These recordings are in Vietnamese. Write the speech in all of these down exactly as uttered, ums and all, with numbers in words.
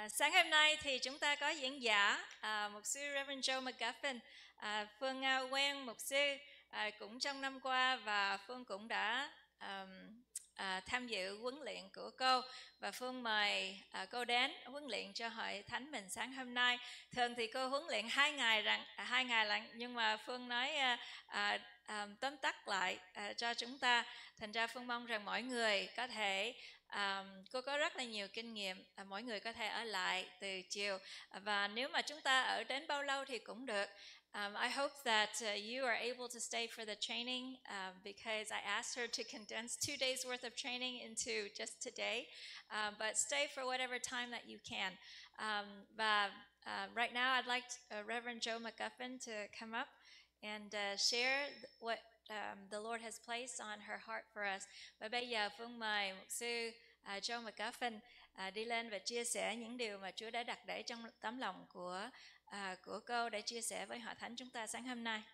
À, sáng hôm nay thì chúng ta có diễn giả à, mục sư Reverend Joe McGuffin. À, Phương à, quen mục sư à, cũng trong năm qua và Phương cũng đã à, à, tham dự huấn luyện của cô, và Phương mời à, cô đến huấn luyện cho hội thánh mình sáng hôm nay. Thường thì cô huấn luyện hai ngày rằng à, hai ngày lận, nhưng mà Phương nói à, à, à, tóm tắt lại à, cho chúng ta. Thành ra Phương mong rằng mỗi người có thể À, cô có rất là nhiều kinh nghiệm, à, mỗi người có thể ở lại từ chiều, à, và nếu mà chúng ta ở đến bao lâu thì cũng được. Um, I hope that uh, you are able to stay for the training uh, because I asked her to condense two days worth of training into just today, uh, but stay for whatever time that you can. Um, và uh, right now I'd like uh, Reverend Joe McGuffin to come up and uh, share what Um, the Lord has placed on her heart for us. Và bây giờ Phương mời mục sư uh, Joe McGuffin uh, đi lên và chia sẻ những điều mà Chúa đã đặt để trong tấm lòng của uh, của cô để chia sẻ với hội thánh chúng ta sáng hôm nay.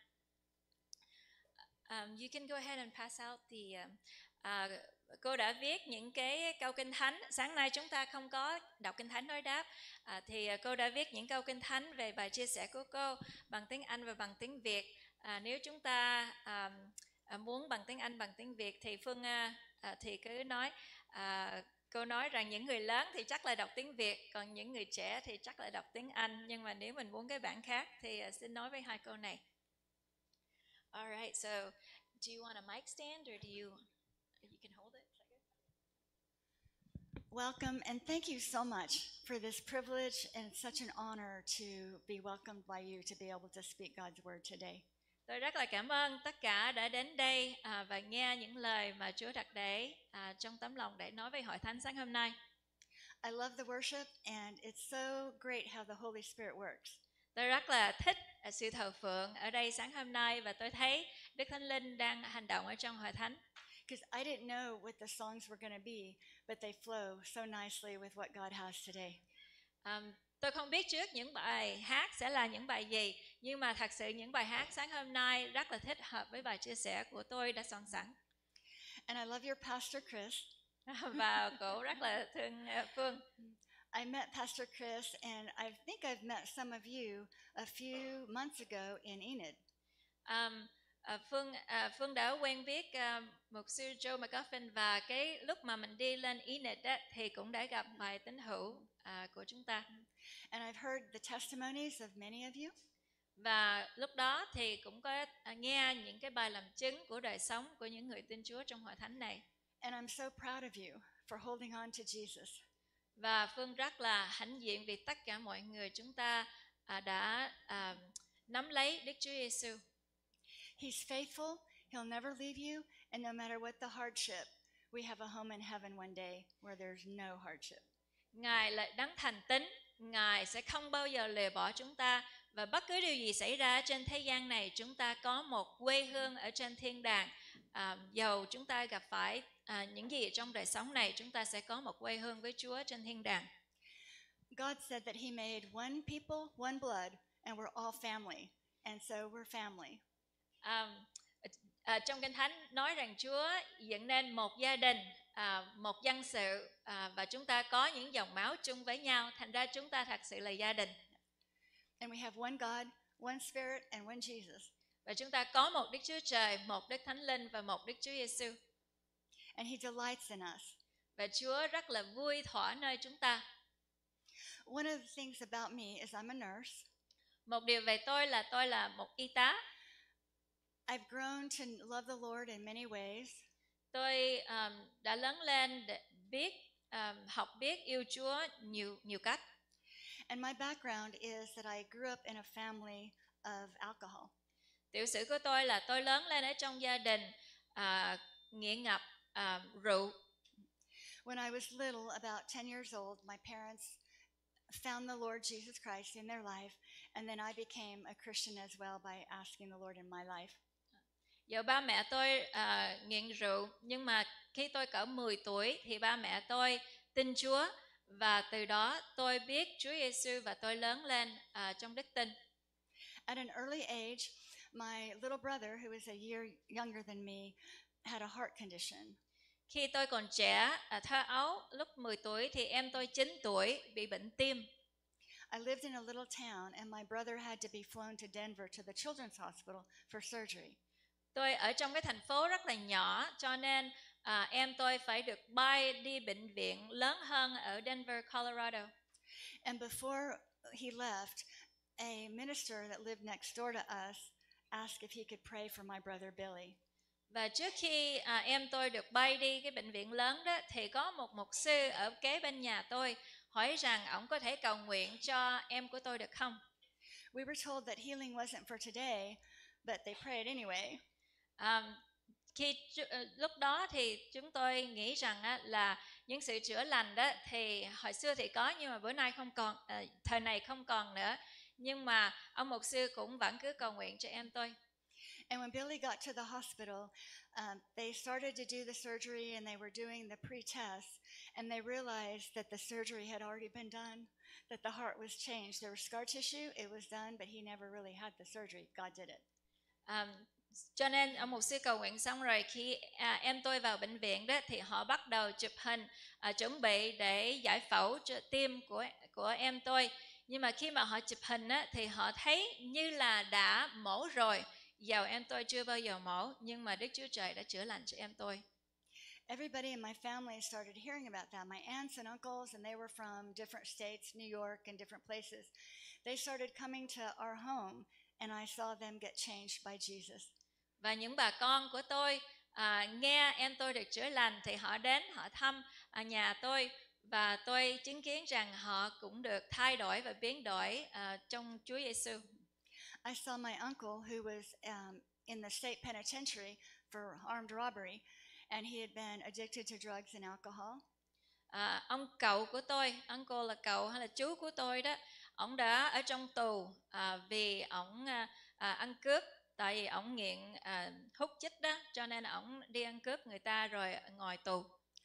Um, you can go ahead and pass out the. Um, uh, cô đã viết những cái câu kinh thánh. Sáng nay chúng ta không có đọc kinh thánh đối đáp, uh, thì cô đã viết những câu kinh thánh về bài chia sẻ của cô bằng tiếng Anh và bằng tiếng Việt. À, nếu chúng ta à, à, muốn bằng tiếng Anh, bằng tiếng Việt thì Phương à, à, thì cứ nói. À, cô nói rằng những người lớn thì chắc là đọc tiếng Việt, còn những người trẻ thì chắc là đọc tiếng Anh. Nhưng mà nếu mình muốn cái bản khác thì à, xin nói với hai câu này. Alright, so do you want a mic stand or do you you can hold it? Welcome, and thank you so much for this privilege, and such an honor to be welcomed by you to be able to speak God's word today. Tôi rất là cảm ơn tất cả đã đến đây à, và nghe những lời mà Chúa đặt để à, trong tấm lòng để nói với hội thánh sáng hôm nay. I love the worship, and it's so great how the Holy Spirit works. Tôi rất là thích sự thờ phượng ở đây sáng hôm nay, và tôi thấy Đức Thánh Linh đang hành động ở trong hội thánh. Because I didn't know what the songs were going to be, but they flow so nicely with what God has today. Um, tôi không biết trước những bài hát sẽ là những bài gì, nhưng mà thật sự những bài hát sáng hôm nay rất là thích hợp với bài chia sẻ của tôi đã soạn sẵn. And I love your pastor Chris. Và cô rất là thương Phương. I met Pastor Chris, and I think I've met some of you a few months ago in Enid. Um, uh, Phương uh, Phương đã quen biết uh, mục sư Joe McGuffin, và cái lúc mà mình đi lên Enid đó, thì cũng đã gặp vài tín hữu uh, của chúng ta. And I've heard the testimonies of many of you. Và lúc đó thì cũng có uh, nghe những cái bài làm chứng của đời sống của những người tin Chúa trong hội thánh này. And I'm so proud of you for holding on to Jesus. Và Phương rất là hãnh diện vì tất cả mọi người chúng ta à, đã à, nắm lấy Đức Chúa Giêsu. He's faithful, he'll never leave you, and no matter what the hardship, we have a home in heaven one day where there's no hardship. Ngài là đấng thành tín, Ngài sẽ không bao giờ lìa bỏ chúng ta, và bất cứ điều gì xảy ra trên thế gian này, chúng ta có một quê hương ở trên thiên đàng. À, dầu chúng ta gặp phải à, những gì trong đời sống này, chúng ta sẽ có một quê hương với Chúa trên thiên đàng. God said that he made one people, one blood, and we're all family, and so we're family. À, à, trong Kinh Thánh nói rằng Chúa dựng nên một gia đình, à, một dân sự, à, và chúng ta có những dòng máu chung với nhau, thành ra chúng ta thật sự là gia đình. And we have one God, one Spirit, and one Jesus. Và chúng ta có một Đức Chúa Trời, một Đức Thánh Linh và một Đức Chúa Giêsu. And he delights in us. Và Chúa rất là vui thỏa nơi chúng ta. One of the things about me is I'm a nurse. Một điều về tôi là tôi là một y tá. I've grown to love the Lord in many ways. Tôi um, đã lớn lên để biết um, học biết yêu Chúa nhiều nhiều cách. And my background is that I grew up in a family of alcohol. Tiểu sử của tôi là tôi lớn lên ở trong gia đình uh, nghiện ngập uh, rượu. When I was little, about ten years old, my parents found the Lord Jesus Christ in their life, and then I became a Christian as well by asking the Lord in my life. Giờ ba mẹ tôi uh, nghiện rượu, nhưng mà khi tôi cỡ mười tuổi thì ba mẹ tôi tin Chúa, và từ đó tôi biết Chúa Giêsu và tôi lớn lên uh, trong đức tin. At an early age, my little brother, who was a year younger than me, had a heart condition. Khi tôi còn trẻ, à, thơ ấu, lúc mười tuổi thì em tôi chín tuổi bị bệnh tim. I lived in a little town, and my brother had to be flown to Denver to the Children's Hospital for surgery. Tôi ở trong cái thành phố rất là nhỏ, cho nên à, em tôi phải được bay đi bệnh viện lớn hơn ở Denver, Colorado. And before he left, a minister that lived next door to us asked if he could pray for my brother Billy. Và trước khi à, em tôi được bay đi cái bệnh viện lớn đó, thì có một mục sư ở kế bên nhà tôi hỏi rằng ông có thể cầu nguyện cho em của tôi được không? We were told that healing wasn't for today, but they prayed anyway. À, khi lúc đó thì chúng tôi nghĩ rằng á, là những sự chữa lành đó thì hồi xưa thì có, nhưng mà bữa nay không còn, à, thời này không còn nữa. Nhưng mà ông mục sư cũng vẫn cứ cầu nguyện cho em tôi. And when Billy got to the hospital, um, they started to do the surgery, and they were doing the pre-test, and they realized that the surgery had already been done, that the heart was changed. There was scar tissue, it was done, but he never really had the surgery. God did it. À, cho nên ông mục sư cầu nguyện xong rồi, khi à, em tôi vào bệnh viện đó thì họ bắt đầu chụp hình, à, chuẩn bị để giải phẫu cho tim của của em tôi. Nhưng mà khi mà họ chụp hình á, thì họ thấy như là đã mổ rồi. Dầu em tôi chưa bao giờ mổ, nhưng mà Đức Chúa Trời đã chữa lành cho em tôi. Everybody in my family started hearing about that. My aunts and uncles, and they were from different states, New York and different places. They started coming to our home, and I saw them get changed by Jesus. Và những bà con của tôi à, nghe em tôi được chữa lành thì họ đến, họ thăm à, nhà tôi, và tôi chứng kiến rằng họ cũng được thay đổi và biến đổi à, trong Chúa Giêsu. I saw my uncle, who was um, in the state penitentiary for armed robbery, and he had been addicted to drugs and alcohol. À, ông cậu của tôi, uncle là cậu hay là chú của tôi đó, ông đã ở trong tù à, vì ông à, à, ăn cướp. Tại vì ổng nghiện à, hút chích đó, cho nên ổng đi ăn cướp người ta rồi ngồi tù.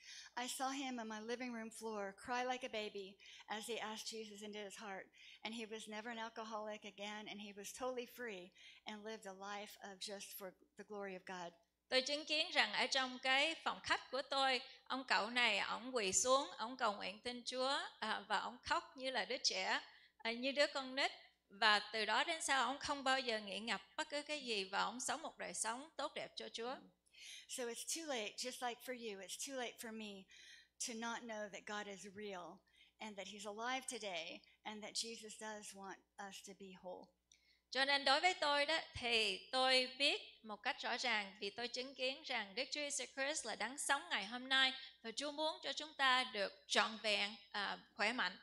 I saw him on my living room floor cry like a baby as he asked Jesus into his heart, and he was never an alcoholic again, and he was totally free and lived a life of just for the glory of God. Tôi chứng kiến rằng ở trong cái phòng khách của tôi, ông cậu này ổng quỳ xuống, ổng cầu nguyện tin Chúa à, và ổng khóc như là đứa trẻ, à, như đứa con nít. Và từ đó đến sau ông không bao giờ nghiện ngập bất cứ cái gì, và ông sống một đời sống tốt đẹp cho Chúa. So it's too late, just like for you, it's too late for me to not know that God is real and that he's alive today and that Jesus does want us to be whole. Cho nên đối với tôi đó thì tôi biết một cách rõ ràng, vì tôi chứng kiến rằng Đức Chúa Jesus Christ là đấng sống ngày hôm nay, và Chúa muốn cho chúng ta được trọn vẹn, à, khỏe mạnh.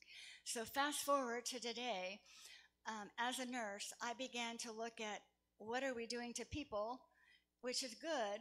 So fast forward to today. Um, as a nurse, I began to look at what are we doing to people, which is good,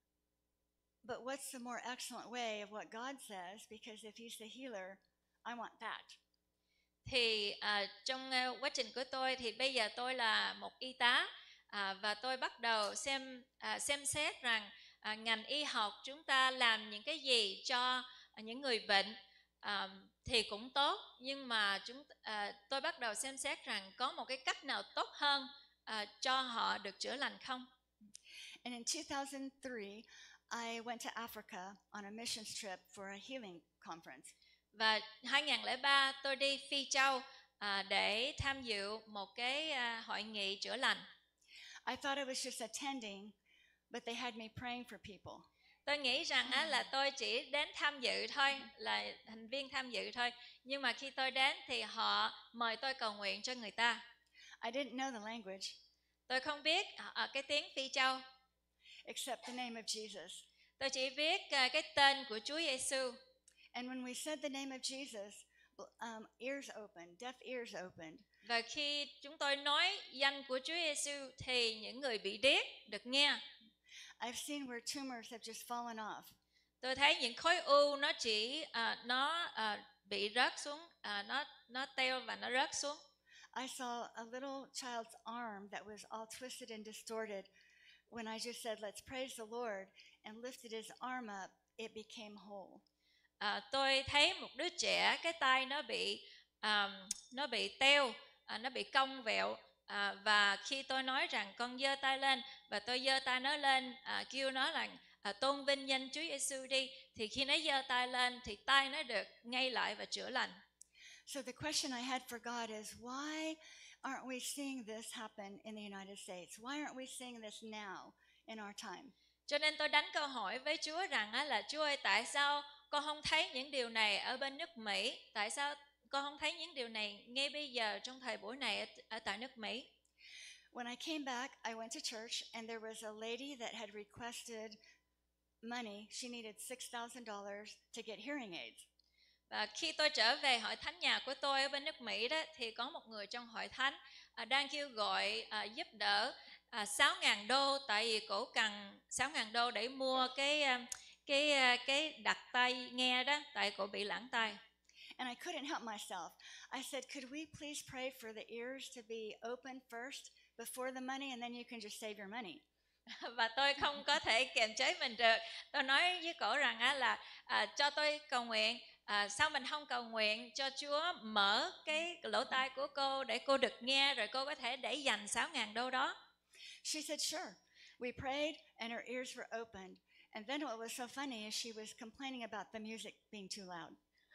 but what's the more excellent way of what God says? Because if he's the healer, I want that. Thì à, trong uh, quá trình của tôi thì bây giờ tôi là một y tá, à, và tôi bắt đầu xem à, xem xét rằng à, ngành y học chúng ta làm những cái gì cho à, những người bệnh à, thì cũng tốt, nhưng mà chúng à, tôi bắt đầu xem xét rằng có một cái cách nào tốt hơn à, cho họ được chữa lành không. And in two thousand three, I went to Africa on a missions trip for a healing conference. Và hai không không ba tôi đi Phi Châu à, để tham dự một cái à, hội nghị chữa lành. I thought I was just attending, but they had me praying for people. Tôi nghĩ rằng á, là tôi chỉ đến tham dự thôi, là thành viên tham dự thôi. Nhưng mà khi tôi đến thì họ mời tôi cầu nguyện cho người ta. I didn't know the language. Tôi không biết ở cái tiếng Phi Châu, except the name of Jesus. Tôi chỉ biết uh, cái tên của Chúa Giêsu. And when we said the name of Jesus, um, ears opened, deaf ears opened. Và khi chúng tôi nói danh của Chúa Giêsu thì những người bị điếc được nghe. I've seen where tumors have just fallen off. Tôi thấy những khối u nó chỉ uh, nó uh, bị rớt xuống, uh, nó nó teo và nó rớt xuống. I saw a little child's arm that was all twisted and distorted. When I just said, let's praise the Lord, and lifted his arm up, it became whole. À, tôi thấy một đứa trẻ cái tay nó bị um, nó bị teo, à, nó bị cong vẹo, à, và khi tôi nói rằng con giơ tay lên và tôi giơ tay nó lên, à, kêu nó là à, tôn vinh danh Chúa Giêsu đi, thì khi nó giơ tay lên thì tay nó được ngay lại và chữa lành. So the question I had for God is, why aren't we seeing this happen in the United States? Why aren't we seeing this now in our time? Cho nên tôi đánh câu hỏi với Chúa rằng á, là Chúa ơi, tại sao con không thấy những điều này ở bên nước Mỹ? Tại sao con không thấy những điều này ngay bây giờ trong thời buổi này ở, ở tại nước Mỹ? When I came back, I went to church, and there was a lady that had requested money. She needed six thousand dollars to get hearing aids. Và khi tôi trở về hội thánh nhà của tôi ở bên nước Mỹ đó, thì có một người trong hội thánh à, đang kêu gọi à, giúp đỡ à, sáu nghìn đô, tại vì cổ cần sáu nghìn đô để mua cái cái cái đặt tai nghe đó, tại cổ bị lãng tai. And I couldn't help myself. I said, could we please pray for the ears to be open first before the money, and then you can just save your money. Và tôi không có thể kiềm chế mình được. Tôi nói với cổ rằng á, là à, cho tôi cầu nguyện. À, sao mình không cầu nguyện cho Chúa mở cái lỗ tai của cô để cô được nghe, rồi cô có thể để dành sáu nghìn đô đó. She said, sure. We prayed, and her ears were opened. And then what was so funny is she was complaining about the music being too loud.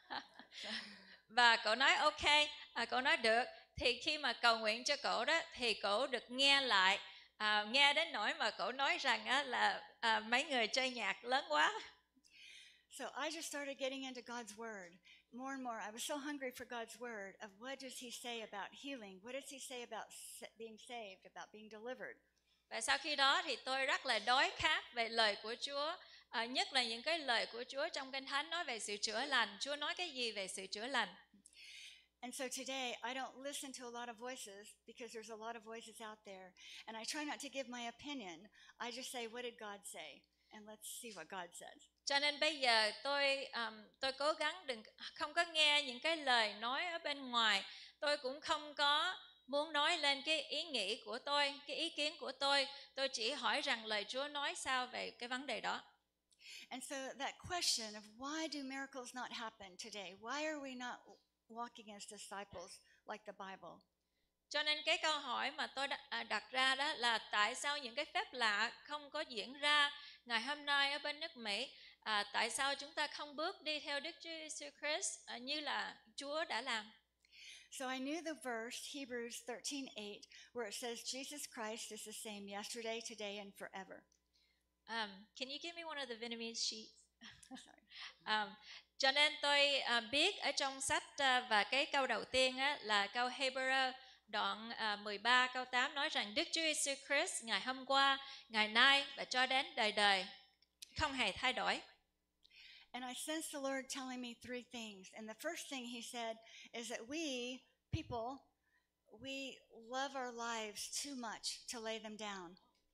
Và cổ nói ok, à, cổ nói được. Thì khi mà cầu nguyện cho cổ đó, thì cổ được nghe lại, à, nghe đến nỗi mà cổ nói rằng á, là à, mấy người chơi nhạc lớn quá. So I just started getting into God's word more and more. I was so hungry for God's word of what does he say about healing? What does he say about being saved, about being delivered? Và sau khi đó thì tôi rất là đói khát về lời của Chúa, à, nhất là những cái lời của Chúa trong Kinh Thánh nói về sự chữa lành. Chúa nói cái gì về sự chữa lành? And so today I don't listen to a lot of voices because there's a lot of voices out there. And I try not to give my opinion. I just say, what did God say? And let's see what God says. Cho nên bây giờ tôi um, tôi cố gắng đừng không có nghe những cái lời nói ở bên ngoài. Tôi cũng không có muốn nói lên cái ý nghĩ của tôi, cái ý kiến của tôi. Tôi chỉ hỏi rằng lời Chúa nói sao về cái vấn đề đó. And so that question of why do miracles not happen today? Why are we not walking as disciples like the Bible? Cho nên cái câu hỏi mà tôi đặt ra đó là tại sao những cái phép lạ không có diễn ra ngày hôm nay ở bên nước Mỹ? À, tại sao chúng ta không bước đi theo Đức Chúa Jesus Christ à, như là Chúa đã làm? So I knew the verse, Hebrews thirteen eight, where it says Jesus Christ is the same yesterday, today, and forever. Um, can you give me one of the Vietnamese sheets? Sorry. um, cho nên tôi uh, biết ở trong sách uh, và cái câu đầu tiên á, là câu Hebrew đoạn uh, mười ba câu tám nói rằng Đức Chúa Jesus Christ ngày hôm qua, ngày nay và cho đến đời đời không hề thay đổi. And I sensed the Lord telling me three things. And the first thing he said is that we, people, we love our lives too much to lay them down.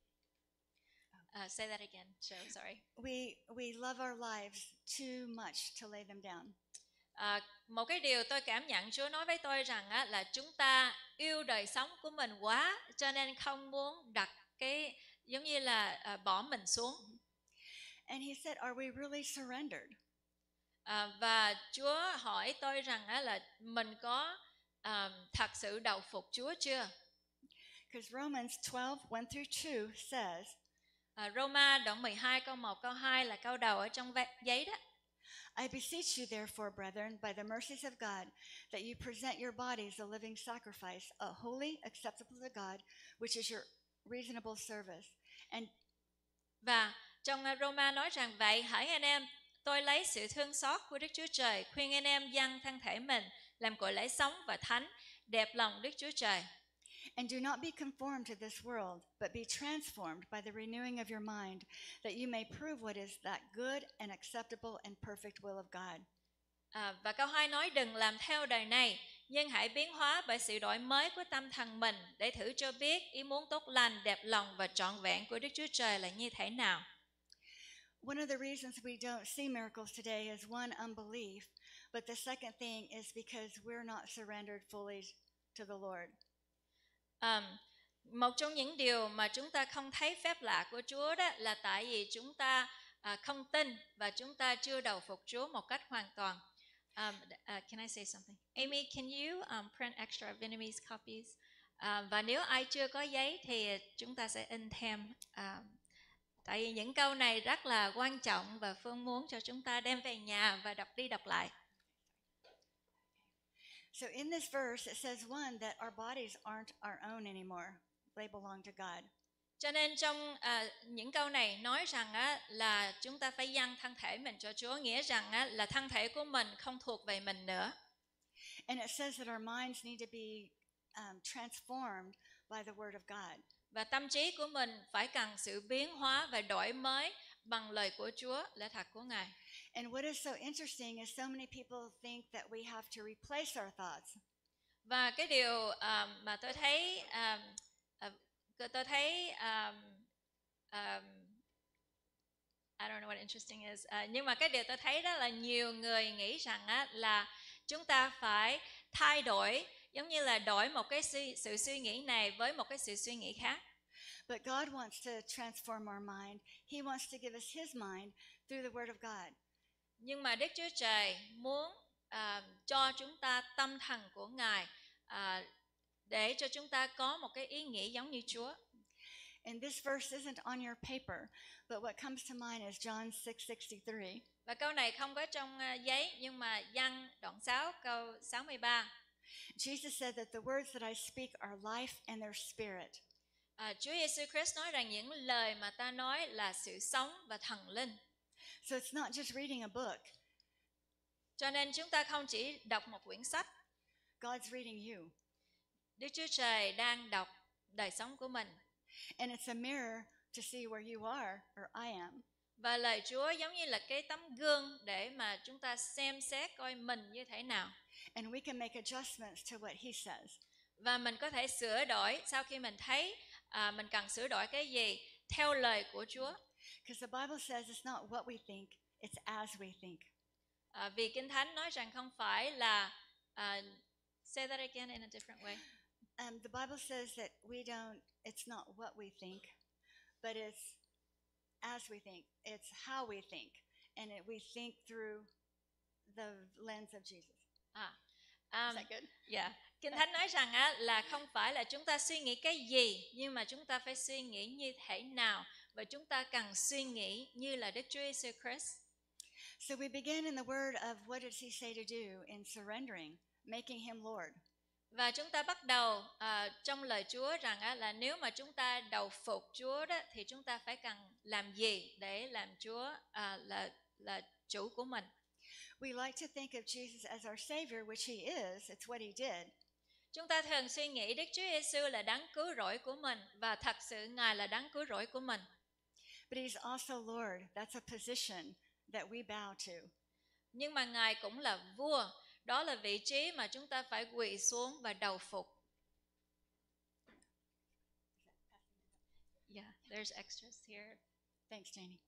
Uh, say that again. So sorry. We we love our lives too much to lay them down. À, một cái điều tôi cảm nhận Chúa nói với tôi rằng á, là chúng ta yêu đời sống của mình quá, cho nên không muốn đặt cái giống như là à, bỏ mình xuống. And he said, are we really surrendered? À, và Chúa hỏi tôi rằng á, là mình có à, thật sự đầu phục Chúa chưa? Because Romans twelve one through two says, à, Roma đoạn mười hai câu một câu hai là câu đầu ở trong giấy đó. I beseech you therefore, brethren, by the mercies of God, that you present your bodies a living sacrifice, a holy, acceptable to God, which is your reasonable service. And Và trong Roma nói rằng vậy, hỡi anh em, tôi lấy sự thương xót của Đức Chúa Trời khuyên anh em dâng thân thể mình làm cội lễ sống và thánh, đẹp lòng Đức Chúa Trời. And do not be conformed to this world, but be transformed by the renewing of your mind, that you may prove what is that good and acceptable and perfect will of God. À, và câu hai nói đừng làm theo đời này, nhưng hãy biến hóa bởi sự đổi mới của tâm thần mình để thử cho biết ý muốn tốt lành, đẹp lòng và trọn vẹn của Đức Chúa Trời là như thế nào. One of the reasons we don't see miracles today is one, unbelief, but the second thing is because we're not surrendered fully to the Lord. Um, một trong những điều mà chúng ta không thấy phép lạ của Chúa đó là tại vì chúng ta uh, không tin và chúng ta chưa đầu phục Chúa một cách hoàn toàn. Um, uh, can I say something? Amy, can you um, print extra Vietnamese copies? Uh, và nếu ai chưa có giấy thì chúng ta sẽ in thêm uh, Tại vì những câu này rất là quan trọng và Phương muốn cho chúng ta đem về nhà và đọc đi đọc lại. So in this verse, it says, one, that our bodies aren't our own anymore. They belong to God. Cho nên trong à, những câu này nói rằng á, là chúng ta phải dâng thân thể mình cho Chúa, nghĩa rằng á, là thân thể của mình không thuộc về mình nữa. And it says that our minds need to be um, transformed by the Word of God. Và tâm trí của mình phải cần sự biến hóa và đổi mới bằng lời của Chúa, lẽ thật của Ngài. And what is so interesting is so many people think that we have to replace our thoughts. Và cái điều um, mà tôi thấy um, uh, tôi thấy um, um, I don't know what interesting is. Uh, nhưng mà cái điều tôi thấy đó là nhiều người nghĩ rằng á, là chúng ta phải thay đổi, giống như là đổi một cái sự, sự suy nghĩ này với một cái sự suy nghĩ khác. But God wants to transform our mind. He wants to give us His mind through the Word of God. Nhưng mà Đức Chúa Trời muốn uh, cho chúng ta tâm thần của Ngài uh, để cho chúng ta có một cái ý nghĩ giống như Chúa. And this verse isn't on your paper, but what comes to mind is John six sixty-three. Và câu này không có trong uh, giấy, nhưng mà Giăng đoạn sáu câu sáu mươi ba. Jesus said that the words that I speak are life and their spirit. À, Chúa Giêsu Christ nói rằng những lời mà ta nói là sự sống và thần linh. So it's not just reading a book. Cho nên chúng ta không chỉ đọc một quyển sách. God's reading you. Đức Chúa Trời đang đọc đời sống của mình. And it's a mirror to see where you are or I am. Và lời Chúa giống như là cái tấm gương để mà chúng ta xem xét coi mình như thế nào. And we can make adjustments to what He says. Và mình có thể sửa đổi sau khi mình thấy à, mình cần sửa đổi cái gì theo lời của Chúa. Because the Bible says it's not what we think, it's as we think. À, vì Kinh Thánh nói rằng không phải là uh, say that again in a different way. Um, the Bible says that we don't, it's not what we think, but it's as we think. It's how we think. And it, we think through the lens of Jesus. À, um, Is that good? Yeah. Kinh Thánh nói rằng á, là không phải là chúng ta suy nghĩ cái gì, nhưng mà chúng ta phải suy nghĩ như thế nào, và chúng ta cần suy nghĩ như là Đức Chúa Giêsu Christ. So we begin in the word of what does He say to do in surrendering, making Him Lord. Và chúng ta bắt đầu uh, trong lời Chúa rằng á, là nếu mà chúng ta đầu phục Chúa đó, thì chúng ta phải cần làm gì để làm Chúa uh, là là chủ của mình. We like to think of Jesus as our Savior, which He is. It's what He did. Chúng ta thường suy nghĩ Đức Chúa Giêsu là đấng cứu rỗi của mình, và thật sự Ngài là đấng cứu rỗi của mình. But He's also Lord. That's a position that we bow to. Nhưng mà Ngài cũng là vua. Đó là vị trí mà chúng ta phải quỳ xuống và đầu phục. Yeah, there's extras here. Thanks, Janie.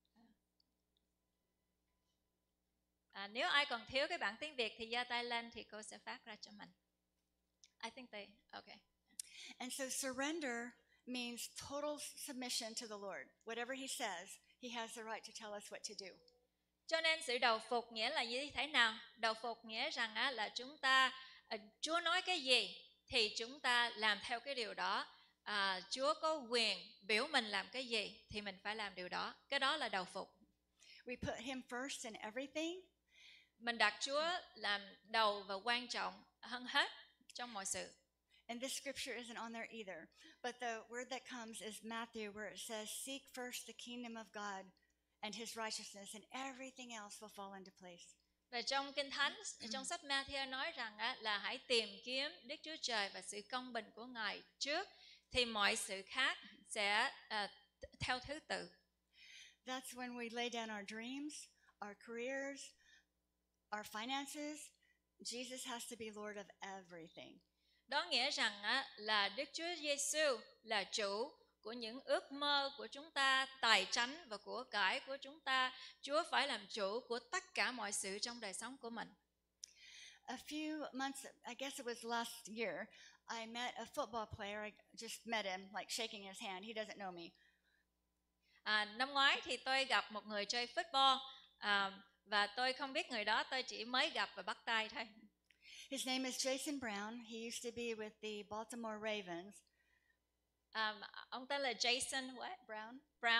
À, nếu ai còn thiếu cái bản tiếng Việt thì giơ tay lên thì cô sẽ phát ra cho mình. I think they, okay. And so surrender means total submission to the Lord. Whatever He says, He has the right to tell us what to do. Cho nên sự đầu phục nghĩa là như thế nào? Đầu phục nghĩa rằng á, là chúng ta, à, Chúa nói cái gì thì chúng ta làm theo cái điều đó. À, Chúa có quyền biểu mình làm cái gì thì mình phải làm điều đó. Cái đó là đầu phục. We put Him first in everything. Mình đặt Chúa làm đầu và quan trọng hơn hết trong mọi sự. And this scripture isn't on there either. But the word that comes is Matthew, where it says, seek first the kingdom of God and His righteousness, and everything else will fall into place. Và trong Kinh Thánh, trong sách Matthew nói rằng á, là hãy tìm kiếm Đức Chúa Trời và sự công bình của Ngài trước, thì mọi sự khác sẽ uh, theo thứ tự. That's when we lay down our dreams, our careers, our finances. Jesus has to be Lord of everything. Đó nghĩa rằng á, là Đức Chúa Giêsu là chủ của những ước mơ của chúng ta, tài chánh và của cải của chúng ta. Chúa phải làm chủ của tất cả mọi sự trong đời sống của mình. A few months, I guess it was last year, I met a football player. I just met him, like shaking his hand. He doesn't know me. À, năm ngoái thì tôi gặp một người chơi football, à, và tôi không biết người đó, tôi chỉ mới gặp và bắt tay thôi. His name is Jason Brown. He used to be with the Baltimore Ravens. Um, ông tên là Jason what? Brown. Brown.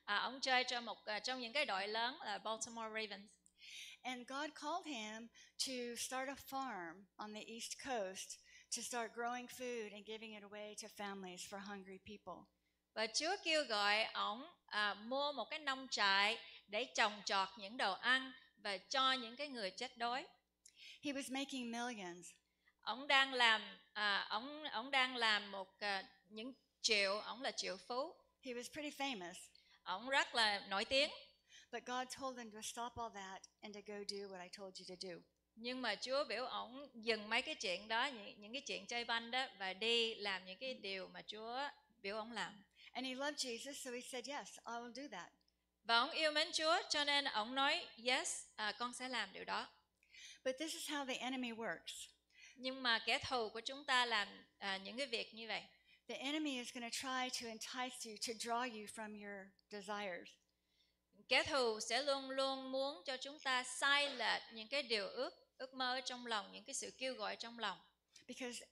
à, ông chơi cho một à, trong những cái đội lớn là Baltimore Ravens. And God called him to start a farm on the East Coast to start growing food and giving it away to families for hungry people. Và Chúa kêu gọi ông à, mua một cái nông trại để trồng trọt những đồ ăn và cho những cái người chết đói. He was making millions. Ông đang làm à, ông ông đang làm một à, những triệu, ông là triệu phú. He was pretty famous. Ông rất là nổi tiếng. But God told him to stop all that and to go do what I told you to do. Nhưng mà Chúa biểu ông dừng mấy cái chuyện đó, những, những cái chuyện chơi banh đó và đi làm những cái điều mà Chúa biểu ông làm. And he loved Jesus, so he said, yes, I will do that. Và ông yêu mến Chúa cho nên ông nói yes, à, con sẽ làm điều đó. But this is how the enemy works. Nhưng mà kẻ thù của chúng ta làm à, những cái việc như vậy. The enemy is going to try to entice you, to draw you from your desires. Kẻ thù sẽ luôn luôn muốn cho chúng ta sai lệch những cái điều ước, ước mơ trong lòng, những cái sự kêu gọi trong lòng. Because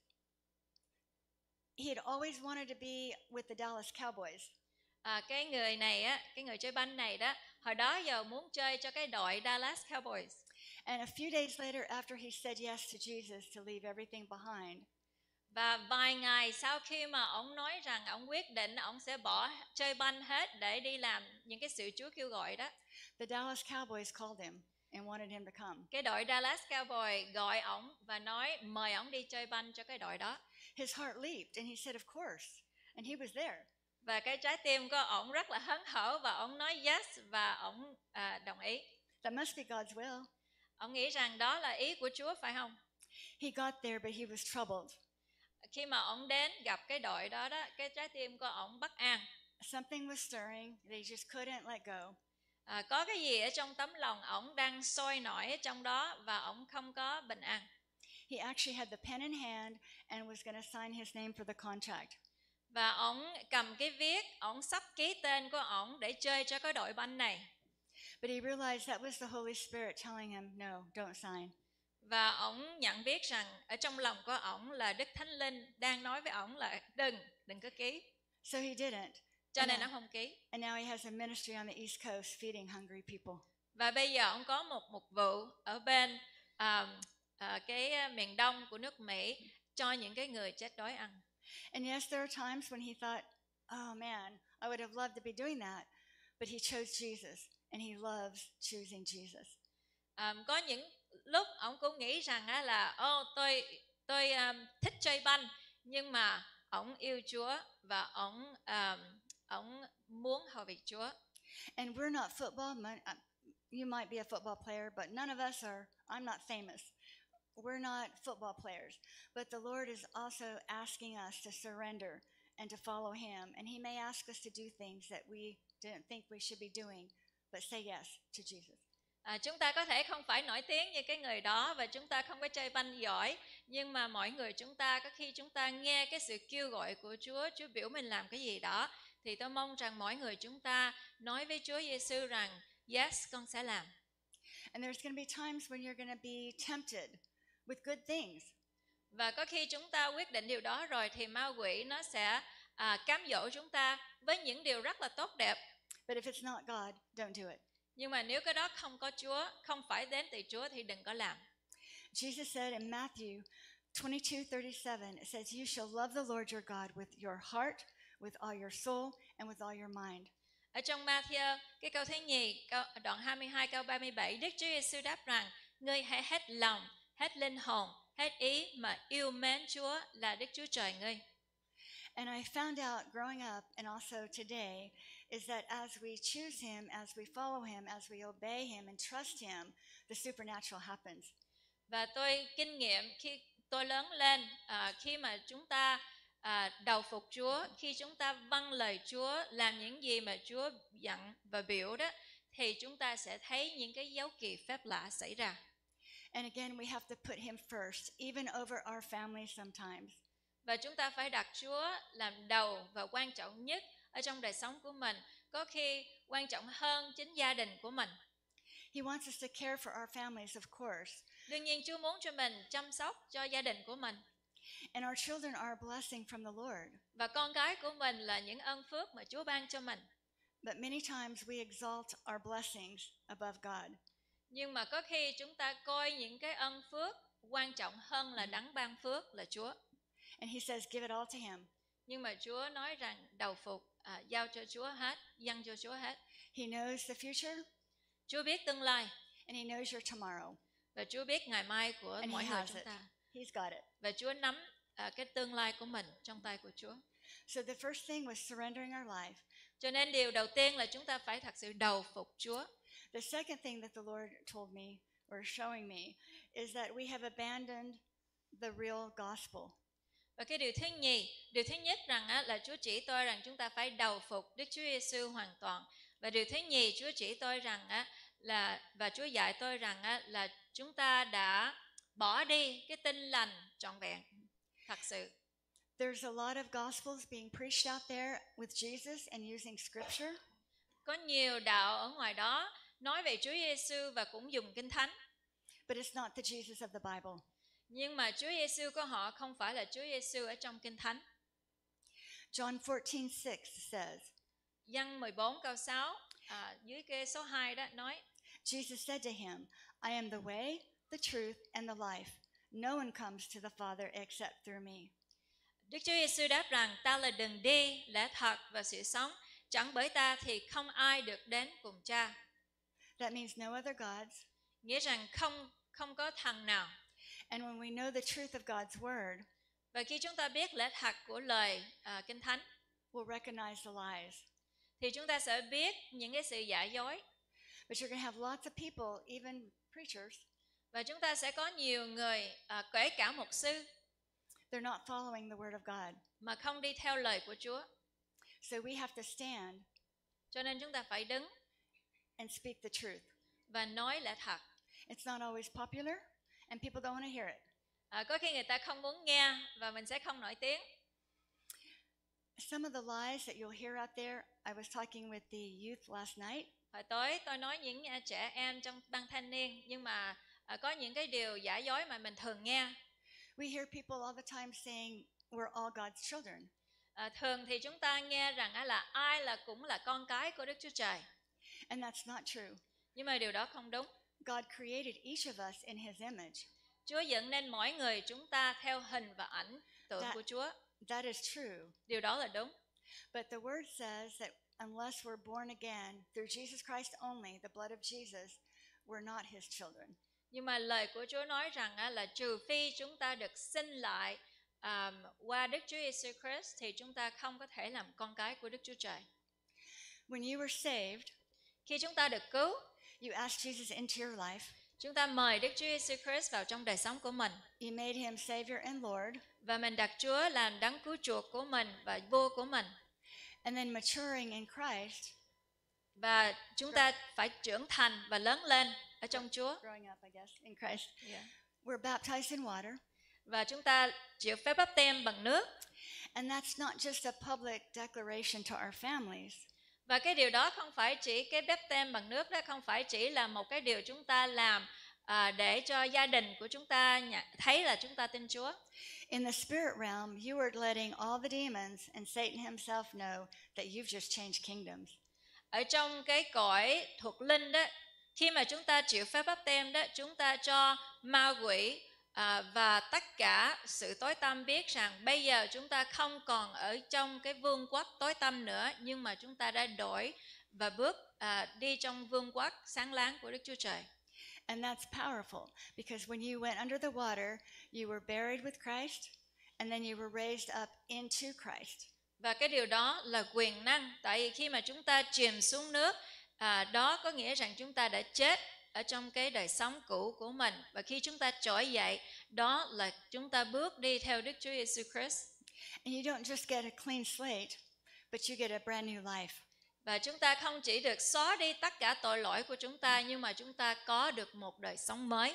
he had always wanted to be with the Dallas Cowboys. À, cái người này á, cái người chơi banh này đó, hồi đó giờ muốn chơi cho cái đội Dallas Cowboys. And a few days later, after he said yes to Jesus to leave everything behind, Và vài ngày sau khi mà ông nói rằng ông quyết định ông sẽ bỏ chơi banh hết để đi làm những cái sự Chúa kêu gọi đó, the Dallas Cowboys called him and wanted him to come. cái đội Dallas Cowboys gọi ông và nói mời ông đi chơi banh cho cái đội đó. His heart leaped and he said, of course. And he was there. Và cái trái tim của ông rất là hớn hở và ông nói yes và ông à, đồng ý. That must be God's will. Ông nghĩ rằng đó là ý của Chúa phải không? He got there, but he was troubled. Khi mà ông đến gặp cái đội đó đó, cái trái tim của ông bất an. Something was stirring. They just couldn't let go. À, có cái gì ở trong tấm lòng ông đang sôi nổi ở trong đó và ông không có bình an. He actually had the pen in hand and was going to sign his name for the contract. Và ông cầm cái viết, ông sắp ký tên của ông để chơi cho cái đội banh này. But he realized that was the Holy Spirit telling him, no, don't sign. Và ông nhận biết rằng ở trong lòng của ông là Đức Thánh Linh đang nói với ông là đừng, đừng có ký. So he didn't. Cho nên And ông không ký. And now he has a ministry on the East Coast feeding hungry people. Và bây giờ ông có một mục vụ ở bên uh, uh, cái miền đông của nước Mỹ cho những cái người chết đói ăn. And yes, there are times when he thought, oh man, I would have loved to be doing that. But he chose Jesus, and he loves choosing Jesus. Um, có những lúc ông cũng nghĩ rằng á, là ô oh, tôi tôi um, thích chơi banh, nhưng mà ông yêu Chúa và ông um, ông muốn hầu việc Chúa. And we're not football. You might be a football player, but none of us are. I'm not famous. We're not football players. But the Lord is also asking us to surrender and to follow him. And he may ask us to do things that we didn't think we should be doing, but say yes to Jesus. À, chúng ta có thể không phải nổi tiếng như cái người đó và chúng ta không có chơi banh giỏi, nhưng mà mọi người chúng ta có khi chúng ta nghe cái sự kêu gọi của Chúa, Chúa biểu mình làm cái gì đó, thì tôi mong rằng mỗi người chúng ta nói với Chúa Giêsu rằng yes, con sẽ làm. And there's going to be times when you're going to be tempted with good things. Và có khi chúng ta quyết định điều đó rồi thì ma quỷ nó sẽ à, cám dỗ chúng ta với những điều rất là tốt đẹp. But if it's not God, don't do it. Nhưng mà nếu cái đó không có Chúa, không phải đến từ Chúa thì đừng có làm. Jesus said in Matthew twenty-two thirty-seven, it says, you shall love the Lord your God with your heart, with all your soul, and with all your mind. Ở trong Matthew, cái câu thứ nhì, câu, đoạn hai mươi hai câu ba mươi bảy, Đức Chúa Giêsu đáp rằng, ngươi hãy hết lòng, hết linh hồn, hết ý mà yêu mến Chúa là Đức Chúa Trời ngươi. And I found out growing up and also today is that as we choose him, as we follow him, as we obey him and trust him, the supernatural happens. Và tôi kinh nghiệm khi tôi lớn lên, à, khi mà chúng ta à, đầu phục Chúa, khi chúng ta vâng lời Chúa, làm những gì mà Chúa dặn và biểu đó, thì chúng ta sẽ thấy những cái dấu kỳ phép lạ xảy ra. And again, we have to put him first, even over our family sometimes. Và chúng ta phải đặt Chúa làm đầu và quan trọng nhất ở trong đời sống của mình, có khi quan trọng hơn chính gia đình của mình. He wants us to care for our families, of course. Đương nhiên Chúa muốn cho mình chăm sóc cho gia đình của mình. And our children are a blessing from the Lord. Và con cái của mình là những ơn phước mà Chúa ban cho mình. But many times we exalt our blessings above God. Nhưng mà có khi chúng ta coi những cái ân phước quan trọng hơn là đấng ban phước là Chúa. And he says, give it all to him. Nhưng mà Chúa nói rằng đầu phục, à, giao cho Chúa hết, dâng cho Chúa hết. He knows the future Chúa biết tương lai and he knows your tomorrow. và Chúa biết ngày mai của And mỗi he người has chúng it. ta. He's got it. Và Chúa nắm à, cái tương lai của mình trong tay của Chúa. So the first thing was surrendering our life. Cho nên điều đầu tiên là chúng ta phải thật sự đầu phục Chúa. The second thing that the Lord told me or showing me is that we have abandoned the real gospel. Và cái điều thứ nhì, điều thứ nhất rằng á, là Chúa chỉ tôi rằng chúng ta phải đầu phục Đức Chúa Giêsu hoàn toàn. Và điều thứ nhì Chúa chỉ tôi rằng á, là và Chúa dạy tôi rằng á, là chúng ta đã bỏ đi cái tin lành trọn vẹn, thật sự. There's a lot of gospels being preached out there with Jesus and using scripture. Có nhiều đạo ở ngoài đó nói về Chúa Giêsu và cũng dùng Kinh Thánh. But it's not the Jesus of the Bible. Nhưng mà Chúa Giêsu của họ không phải là Chúa Giêsu ở trong Kinh Thánh. John fourteen six says, Giăng mười bốn câu sáu, à, dưới cái số hai đó nói, Jesus said to him, I am the way, the truth, and the life. No one comes to the Father except through me. Đức Chúa Giêsu đáp rằng, ta là đường đi, lẽ thật và sự sống. Chẳng bởi ta thì không ai được đến cùng Cha. That means no other gods. Nghĩa rằng không không có thần nào. And when we know the truth of God's word, và khi chúng ta biết lẽ thật của lời à, Kinh Thánh, we'll recognize the lies. thì chúng ta sẽ biết những cái sự giả dối. But you're going to have lots of people, even preachers, và chúng ta sẽ có nhiều người, à, kể cả mục sư, they're not following the word of God. mà không đi theo lời của Chúa. So we have to stand Cho nên chúng ta phải đứng and speak the truth. và nói lẽ thật. It's not always popular, and people don't want to hear it. À, có khi người ta không muốn nghe và mình sẽ không nổi tiếng. Some of the lies that you'll hear out there, I was talking with the youth last night. Hồi tối tôi nói những uh, trẻ em trong ban thanh niên, nhưng mà uh, có những cái điều giả dối mà mình thường nghe. We hear people all the time saying we're all God's children. Uh, thường thì chúng ta nghe rằng uh, là ai là cũng là con cái của Đức Chúa Trời. And that's not true. Nhưng mà điều đó không đúng. God created each of us in His image. Chúa dựng nên mỗi người chúng ta theo hình và ảnh tượng That- của Chúa. That is true. Điều đó là đúng. But the word says that unless we're born again through Jesus Christ only, the blood of Jesus, we're not His children. Nhưng mà lời của Chúa nói rằng uh, là trừ phi chúng ta được sinh lại um, qua Đức Chúa Giêsu Christ thì chúng ta không có thể làm con cái của Đức Chúa Trời. When you were saved, Khi chúng ta được cứu, you asked Jesus into your life. chúng ta mời Đức Chúa Giêsu Christ vào trong đời sống của mình. You made Him Savior and Lord. Và mình đặt Chúa làm đấng cứu chuộc của mình và vua của mình. And then maturing in Christ, Và chúng ta phải trưởng thành và lớn lên ở trong Chúa. growing up, I guess, in Christ, Yeah. we're baptized in water. Và chúng ta chịu phép báp têm bằng nước. And that's not just a public declaration to our families. Và cái điều đó không phải chỉ cái báp têm bằng nước đó, không phải chỉ là một cái điều chúng ta làm à, để cho gia đình của chúng ta nhận, thấy là chúng ta tin Chúa. In the spirit realm, you are letting all the demons and Satan himself know that you've just changed kingdoms. Ở trong cái cõi thuộc linh đó, khi mà chúng ta chịu phép báp têm đó, chúng ta cho ma quỷ à, và tất cả sự tối tăm biết rằng bây giờ chúng ta không còn ở trong cái vương quốc tối tăm nữa, nhưng mà chúng ta đã đổi và bước à, đi trong vương quốc sáng láng của Đức Chúa Trời. And that's powerful because when you went under the water, you were buried with Christ and then you were raised up into Christ. Và cái điều đó là quyền năng, tại vì khi mà chúng ta chìm xuống nước, à, đó có nghĩa rằng chúng ta đã chết ở trong cái đời sống cũ của mình. Và khi chúng ta trỗi dậy, đó là chúng ta bước đi theo Đức Chúa Giêsu Christ. And you don't just get a clean slate, but you get a brand new life. Và chúng ta không chỉ được xóa đi tất cả tội lỗi của chúng ta, nhưng mà chúng ta có được một đời sống mới.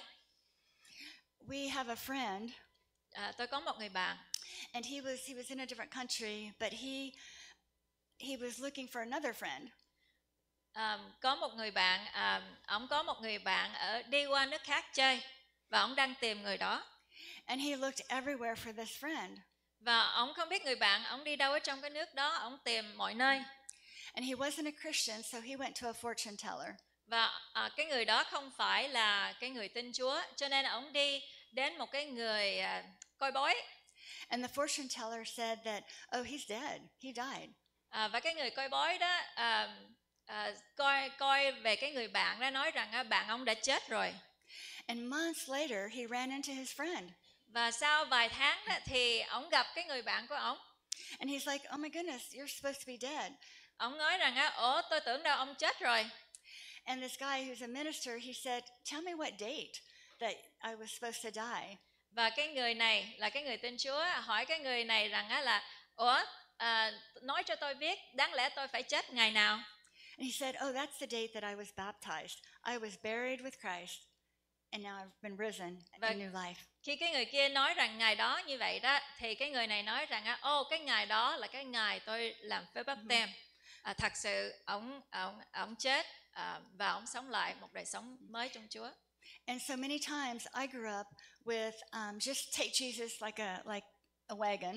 We have a friend, À, tôi có một người bạn, and he was he was in a different country, but he he was looking for another friend. à, có một người bạn, à, ông có một người bạn ở đi qua nước khác chơi, và ông đang tìm người đó. And he looked everywhere for this friend. Và ông không biết người bạn, ông đi đâu ở trong cái nước đó, ông tìm mọi nơi. And he wasn't a Christian, so he went to a fortune teller. Và à, cái người đó không phải là cái người tin Chúa, cho nên ông đi đến một cái người à, coi bói. And the fortune teller said that, oh, he's dead. He died. À, và cái người coi bói đó à, à, coi coi về cái người bạn đó, nói rằng à, bạn ông đã chết rồi. And months later, he ran into his friend. Và sau vài tháng đó, thì ông gặp cái người bạn của ông. And he's like, oh my goodness, you're supposed to be dead. Ông nói rằng á, ủa tôi tưởng đâu ông chết rồi. And this guy who's a minister, he said, tell me what date that I was supposed to die. Và cái người này là cái người tin Chúa hỏi cái người này rằng á là, ủa à, nói cho tôi biết đáng lẽ tôi phải chết ngày nào. And he said, oh, that's the date that I was baptized. I was buried with Christ, and now I've been risen Và in new life. khi cái người kia nói rằng ngày đó như vậy đó, thì cái người này nói rằng á, ô cái ngày đó là cái ngày tôi làm phép báp têm. À, thật sự ông ông ông chết à, và ông sống lại một đời sống mới trong Chúa. And so many times I grew up with um, just take Jesus like a like a wagon.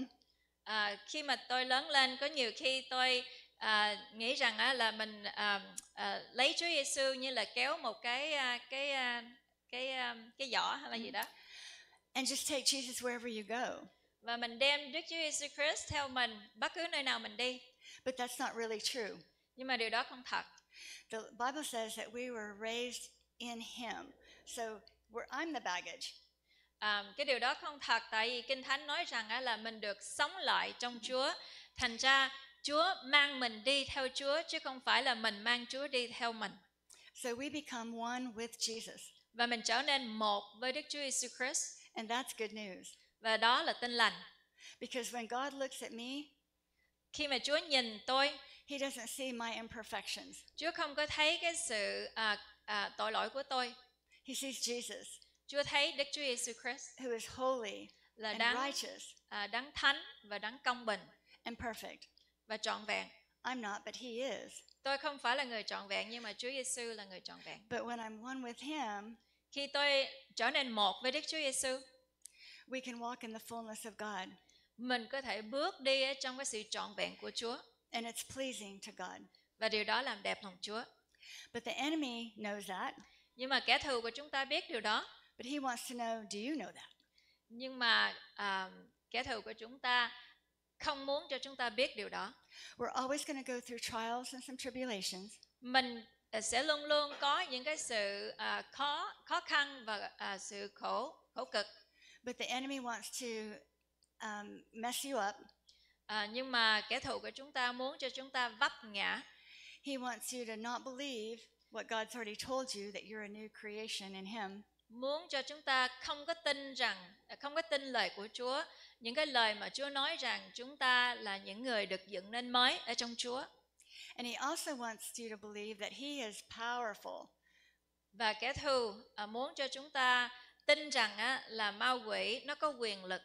À, khi mà tôi lớn lên, có nhiều khi tôi à, nghĩ rằng á, là mình à, à, lấy Chúa Giêsu như là kéo một cái à, cái à, cái à, cái giỏ hay là gì đó. And just take Jesus wherever you go. Và mình đem Đức Chúa Giêsu Christ theo mình bất cứ nơi nào mình đi. But that's not really true. Nhưng mà điều đó không thật. The Bible says that we were raised in Him. So we're, I'm the baggage. À, cái điều đó không thật, tại vì Kinh Thánh nói rằng á, là mình được sống lại trong Chúa. Thành ra Chúa mang mình đi theo Chúa, chứ không phải là mình mang Chúa đi theo mình. So we become one with Jesus. Và mình trở nên một với Đức Chúa Giêsu Christ. And that's good news. Và đó là tin lành. Because when God looks at me, khi mà Chúa nhìn tôi, He doesn't see my imperfections. Chúa không có thấy cái sự à, à, tội lỗi của tôi. He sees Jesus, Chúa thấy Đức Chúa Giêsu Christ who is holy là and đáng righteous à, đáng thánh và đáng công bình and perfect. và trọn vẹn. I'm not, but He is. Tôi không phải là người trọn vẹn, nhưng mà Chúa Giêsu là người trọn vẹn. But when I'm one with Him, khi tôi trở nên một với Đức Chúa Giêsu, we can walk in the fullness of God. Mình có thể bước đi ở trong cái sự trọn vẹn của Chúa. And it's pleasing to God. Và điều đó làm đẹp lòng Chúa. But the enemy knows that. Nhưng mà kẻ thù của chúng ta biết điều đó. But he wants to know, do you know that? Nhưng mà à, kẻ thù của chúng ta không muốn cho chúng ta biết điều đó. We're always going to go through trials and some tribulations. Mình sẽ luôn luôn có những cái sự à, khó khó khăn và à, sự khổ khổ cực. But the enemy wants to um, mess you up. À, nhưng mà kẻ thù của chúng ta muốn cho chúng ta vấp ngã. He wants you to not believe what God's already told you, that you're a new creation in Him. Muốn cho chúng ta không có tin rằng không có tin lời của Chúa, những cái lời mà Chúa nói rằng chúng ta là những người được dựng nên mới ở trong Chúa. And He also wants you to believe that He is powerful. Và kẻ thù à, muốn cho chúng ta tin rằng á, là ma quỷ nó có quyền lực.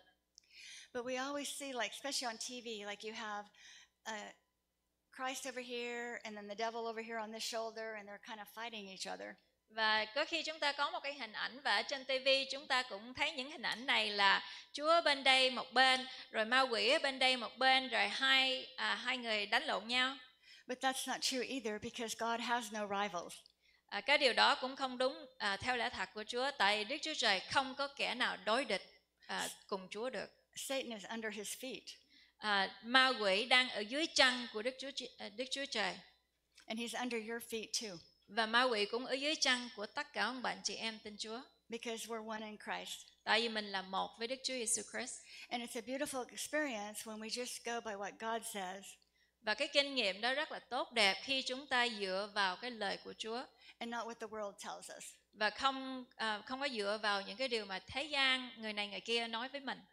But we always see, like, especially on T V, like you have uh, Christ over here and then the devil over here on this shoulder, and they're kind of fighting each other. Và có khi chúng ta có một cái hình ảnh, và ở trên ti vi chúng ta cũng thấy những hình ảnh này là Chúa bên đây một bên, rồi ma quỷ ở bên đây một bên, rồi hai à, hai người đánh lộn nhau. But that's not true either, because God has no rivals. À, cái điều đó cũng không đúng à, theo lẽ thật của Chúa, tại Đức Chúa Trời không có kẻ nào đối địch à, cùng Chúa được. Satan is under His feet. À, ma quỷ đang ở dưới chân của Đức Chúa Đức Chúa Trời. And he's under your feet too. Và ma quỷ cũng ở dưới chân của tất cả các bạn chị em tin Chúa. Because we're one in Christ. Tại vì mình là một với Đức Chúa Giêsu Christ. And it's a beautiful experience when we just go by what God says. Và cái kinh nghiệm đó rất là tốt đẹp khi chúng ta dựa vào cái lời của Chúa. And not what the world tells us. Và không uh, không có dựa vào những cái điều mà thế gian, người này người kia nói với mình.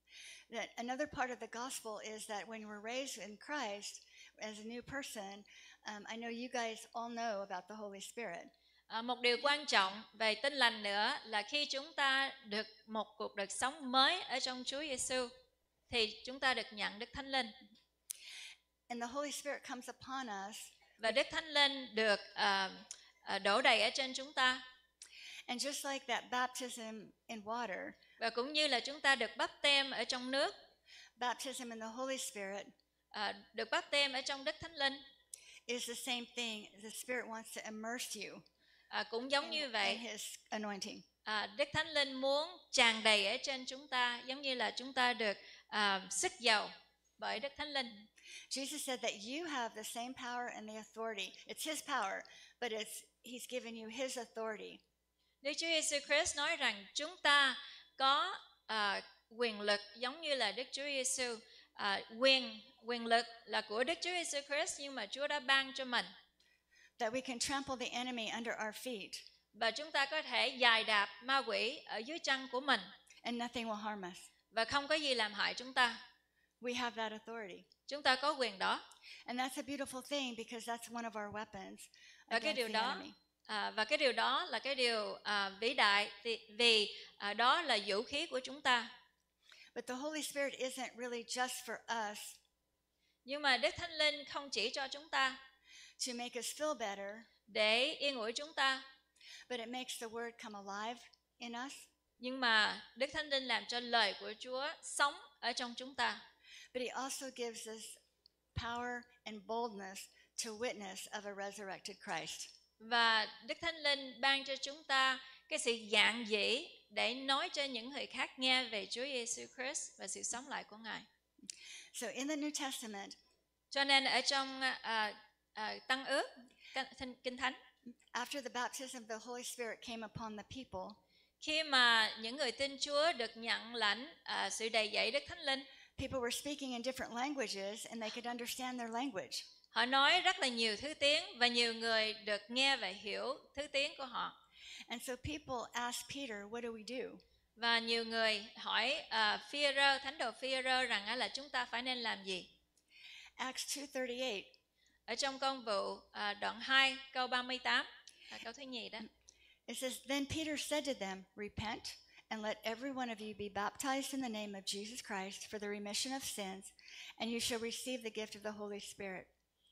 That another part of the gospel is that when we're raised in Christ as a new person, um, I know you guys all know about the Holy Spirit. À, một điều quan trọng về tin lành nữa là khi chúng ta được một cuộc đời sống mới ở trong Chúa Giêsu, thì chúng ta được nhận Đức Thánh Linh. And the Holy Spirit comes upon us. Và Đức Thánh Linh được uh, uh, đổ đầy ở trên chúng ta. And just like that baptism in water, và cũng như là chúng ta được báp têm ở trong nước, baptism in the Holy Spirit, uh, được báp têm ở trong Đức Thánh Linh, is the same thing. The Spirit wants to immerse you À, cũng giống in, như in vậy, His anointing. à, Đức Thánh Linh muốn tràn đầy ở trên chúng ta, giống như là chúng ta được à, sức dầu bởi Đức Thánh Linh. Jesus said that you have the same power and the authority. It's His power, but it's He's given you His authority. Đức Chúa Giêsu Christ nói rằng chúng ta có à, quyền lực giống như là Đức Chúa Giêsu. À, quyền quyền lực là của Đức Chúa Giêsu Christ, nhưng mà Chúa đã ban cho mình. That we can trample the enemy under our feet. Và chúng ta có thể giày đạp ma quỷ ở dưới chân của mình. And nothing will harm us. Và không có gì làm hại chúng ta. We have that authority. Chúng ta có quyền đó. And that's a beautiful thing because that's one of our weapons Và cái against điều the đó enemy. à, và cái điều đó là cái điều à, vĩ đại, vì, vì à, đó là vũ khí của chúng ta. But the Holy Spirit isn't really just for us Nhưng mà Đức Thánh Linh không chỉ cho chúng ta to make us feel better, để yên ủi chúng ta, but it makes the word come alive in us. nhưng mà Đức Thánh Linh làm cho lời của Chúa sống ở trong chúng ta. But He also gives us power and boldness to witness of a resurrected Christ. Và Đức Thánh Linh ban cho chúng ta cái sự dạn dĩ để nói cho những người khác nghe về Chúa Giêsu Christ và sự sống lại của Ngài. So in the New Testament, Cho nên ở trong à, à, Tăng Ước, Kinh Thánh, after the baptism of the Holy Spirit came upon the people, khi mà những người tin Chúa được nhận lãnh à, sự đầy dẫy Đức Thánh Linh, people were speaking in different languages and they could understand their language. họ nói rất là nhiều thứ tiếng và nhiều người được nghe và hiểu thứ tiếng của họ. And so people asked Peter, what do we do? Và nhiều người hỏi uh, Phi-e-rơ, thánh đồ Phi-e-rơ rằng uh, là chúng ta phải nên làm gì? Acts two thirty-eight. Ở trong Công vụ uh, đoạn hai câu ba mươi tám, là câu thứ nhì đó. It says, then Peter said to them, repent and let every one of you be baptized in the name of Jesus Christ for the remission of sins, and you shall receive the gift of the Holy Spirit.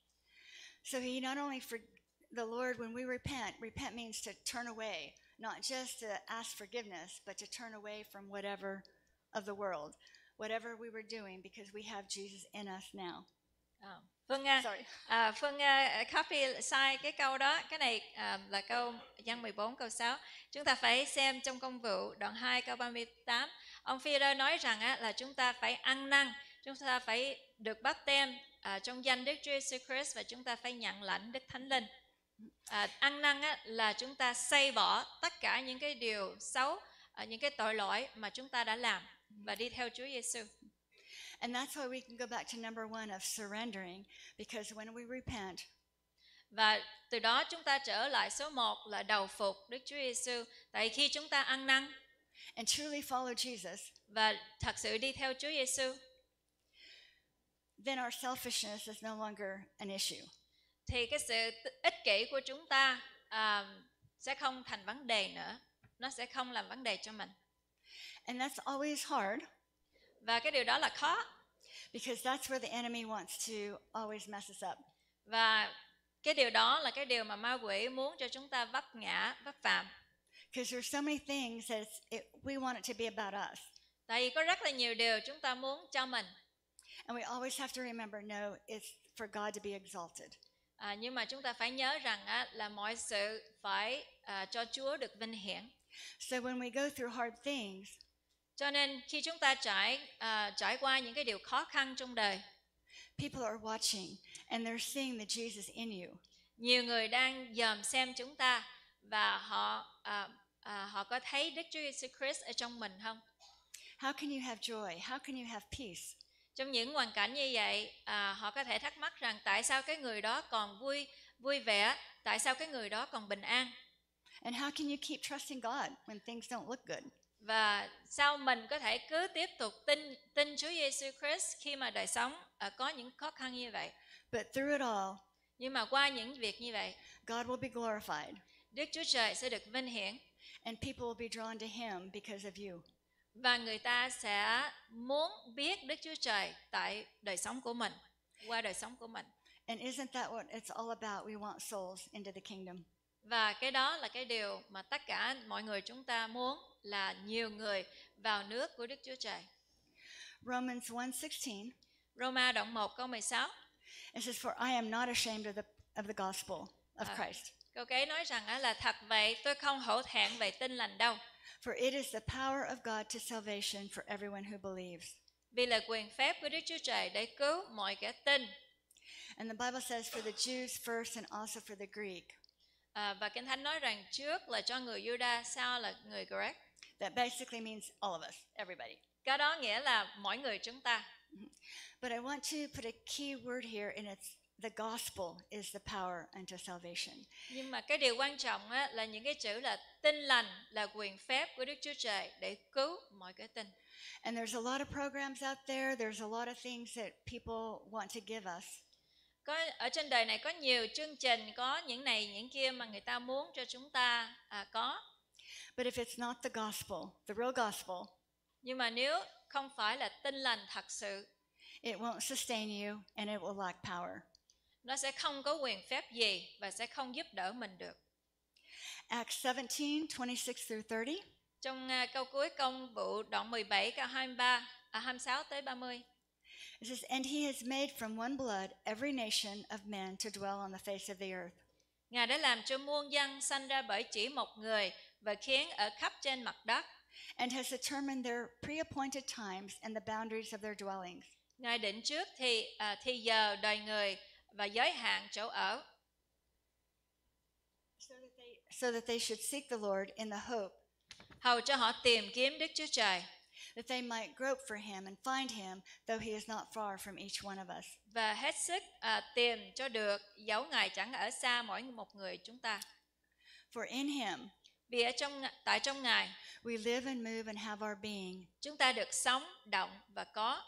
So he not only for the Lord, when we repent, repent means to turn away, not just to ask forgiveness, but to turn away from whatever of the world, whatever we were doing, because we have Jesus in us now. À, Phương Nga, Sorry. à, Phương uh, copy sai cái câu đó. Cái này à, là câu Giăng mười bốn câu sáu. Chúng ta phải xem trong Công vụ đoạn hai câu ba mươi tám. Ông Phi-e-rơ nói rằng á, là chúng ta phải ăn năn, chúng ta phải được báp têm à, trong danh Đức Chúa Jesus Christ và chúng ta phải nhận lãnh Đức Thánh Linh. À, ăn năn á, là chúng ta xây bỏ tất cả những cái điều xấu, à, những cái tội lỗi mà chúng ta đã làm và đi theo Chúa Giêsu. And that's why we can go back to number one of surrendering, because when we repent, Và từ đó chúng ta trở lại số một là đầu phục Đức Chúa Giêsu. Tại khi chúng ta ăn năn and truly follow Jesus, và thật sự đi theo Chúa Giêsu, then our selfishness is no longer an issue. thì cái sự ích kỷ của chúng ta à, sẽ không thành vấn đề nữa. Nó sẽ không làm vấn đề cho mình. And that's always hard, Và cái điều đó là khó. because that's where the enemy wants to always mess us up. Và cái điều đó là cái điều mà ma quỷ muốn cho chúng ta vấp ngã, vấp phạm. Because there's so many things that it's- it, we want it to be about us. Tại vì có rất là nhiều điều chúng ta muốn cho mình. And we always have to remember, no, it's for God to be exalted. À, nhưng mà chúng ta phải nhớ rằng á, là mọi sự phải à, cho Chúa được vinh hiển. So when we go through hard things, Cho nên khi chúng ta trải à, trải qua những cái điều khó khăn trong đời, people are watching and they're seeing the Jesus in you. nhiều người đang dòm xem chúng ta và họ à, à, họ có thấy Đức Chúa Jesus Christ ở trong mình không? How can you have joy? How can you have peace? Trong những hoàn cảnh như vậy, à, họ có thể thắc mắc rằng tại sao cái người đó còn vui vui vẻ, tại sao cái người đó còn bình an, And how can you keep trusting God when things don't look good? và sao mình có thể cứ tiếp tục tin tin Chúa Giêsu Christ khi mà đời sống à, có những khó khăn như vậy. But through it all, Nhưng mà qua những việc như vậy, God will be glorified, Đức Chúa Trời sẽ được vinh hiển and people will be drawn to Him because of you. và người ta sẽ muốn biết Đức Chúa Trời tại đời sống của mình, qua đời sống của mình. And isn't that what it's all about? We want souls into the kingdom. Và cái đó là cái điều mà tất cả mọi người chúng ta muốn, là nhiều người vào nước của Đức Chúa Trời. Romans one sixteen, Roma đoạn một câu mười sáu. it says, for I am not ashamed of the of the gospel of À. Christ. Câu kế nói rằng á, là thật vậy, tôi không hổ thẹn về tin lành đâu. For it is the power of God to salvation for everyone who believes. Vì là quyền phép của Đức Chúa Trời để cứu mọi kẻ tin. And the Bible says for the Jews first and also for the Greek. À, và Kinh Thánh nói rằng trước là cho người Juda, sau là người Grec. That basically means all of us, everybody. Cái đó nghĩa là mỗi người chúng ta. But I want to put a key word here, and it's the gospel is the power unto salvation. Nhưng mà cái điều quan trọng á, là những cái chữ là tin lành là quyền phép của Đức Chúa Trời để cứu mọi cái tin. And there's a lot of programs out there. There's a lot of things that people want to give us. Có ở trên đời này có nhiều chương trình, có những này những kia mà người ta muốn cho chúng ta à, có. But if it's not the gospel, the real gospel, Nhưng mà nếu không phải là tin lành thật sự, it won't sustain you and it will lack power. nó sẽ không có quyền phép gì và sẽ không giúp đỡ mình được. Acts seventeen, twenty-six through thirty. Trong uh, câu cuối Công vụ đoạn mười bảy câu hai mươi ba, à, hai mươi sáu tới ba mươi. It says, and he has made from one blood every nation of men to dwell on the face of the earth. Ngài đã làm cho muôn dân sanh ra bởi chỉ một người và khiến ở khắp trên mặt đất. And has determined their pre-appointed times and the boundaries of their dwellings. Ngài định trước thì à, thì giờ đời người và giới hạn chỗ ở. So that, they, so that they should seek the Lord in the hope. Hầu cho họ tìm kiếm Đức Chúa Trời. That they might grope for him and find him, though he is not far from each one of us. Và hết sức à, tìm cho được, dẫu Ngài chẳng ở xa mỗi một người chúng ta. For in him, Vì ở trong tại trong Ngài, we live and move and have our being. chúng ta được sống, động và có.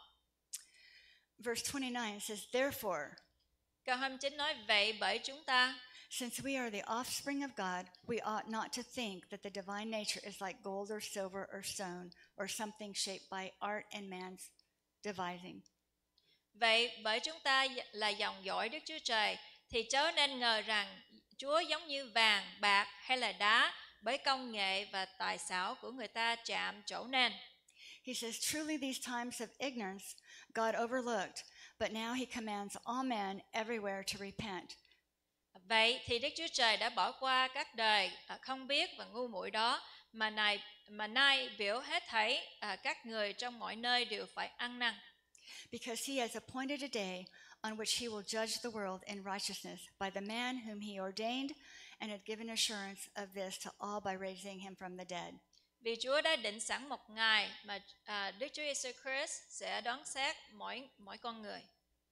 Verse twenty-nine says, therefore, Câu hai mươi chín nói vậy bởi chúng ta, since we are the offspring of God, we ought not to think that the divine nature is like gold or silver or stone or something shaped by art and man's devising. vậy bởi chúng ta là dòng dõi Đức Chúa Trời, thì chớ nên ngờ rằng Chúa giống như vàng, bạc hay là đá, bởi công nghệ và tài xảo của người ta chạm chỗ nên. He says, truly these times of ignorance God overlooked, but now he commands all men everywhere to repent. Vậy thì Đức Chúa Trời đã bỏ qua các đời không biết và ngu muội đó, mà nay mà nay biểu hết thảy à, các người trong mọi nơi đều phải ăn năn. Because he has appointed a day on which he will judge the world in righteousness by the man whom he ordained, and had given assurance of this to all by raising him from the dead. Vì Chúa đã định sẵn một ngày mà à, Đức Chúa Giêsu Christ sẽ đoán xét mỗi mỗi con người.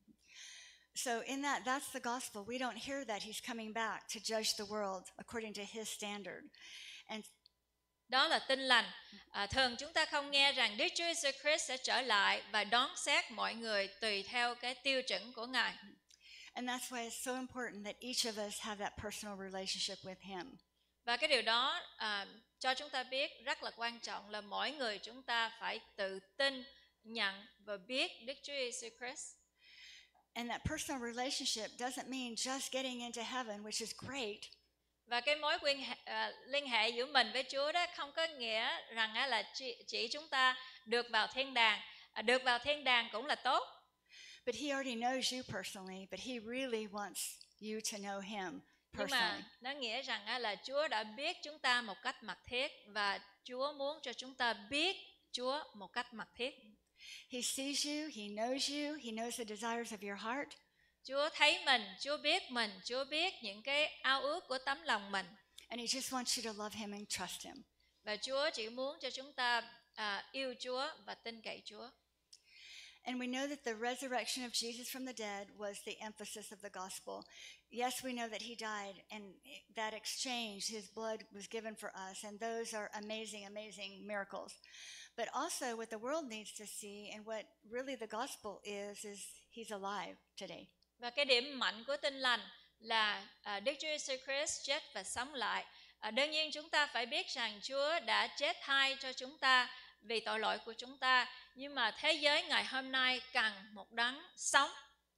So in that, that's the gospel. We don't hear that he's coming back to judge the world according to his standard. And Đó là tin lành. À, thường chúng ta không nghe rằng Đức Chúa Giêsu Christ sẽ trở lại và đoán xét mọi người tùy theo cái tiêu chuẩn của Ngài. And that's why it's so important that each of us have that personal relationship with him. Và cái điều đó à, cho chúng ta biết rất là quan trọng là mỗi người chúng ta phải tự tin, nhận và biết Đức Chúa Giêsu Christ. And that personal relationship doesn't mean just getting into heaven, which is great. Và cái mối quan hệ, à, liên hệ giữa mình với Chúa đó không có nghĩa rằng á, là chỉ, chỉ chúng ta được vào thiên đàng. À, được vào thiên đàng cũng là tốt. But he already knows you personally, but he really wants you to know him Nhưng personally. mà nó nghĩa rằng á, là Chúa đã biết chúng ta một cách mật thiết và Chúa muốn cho chúng ta biết Chúa một cách mật thiết. He sees you, he knows you, he knows the desires of your heart. Chúa thấy mình, Chúa biết mình, Chúa biết những cái ao ước của tấm lòng mình. And he just wants you to love him and trust him. Và Chúa chỉ muốn cho chúng ta à, yêu Chúa và tin cậy Chúa. And we know that the resurrection of Jesus from the dead was the emphasis of the gospel. Yes, we know that he died, and that exchange, his blood was given for us, and those are amazing, amazing miracles. But also what the world needs to see, and what really the gospel is, is he's alive today. Và cái điểm mạnh của tin lành là à, Đức Chúa Giêsu Christ chết và sống lại. À, đương nhiên chúng ta phải biết rằng Chúa đã chết thay cho chúng ta vì tội lỗi của chúng ta. Nhưng mà thế giới ngày hôm nay cần một đấng sống.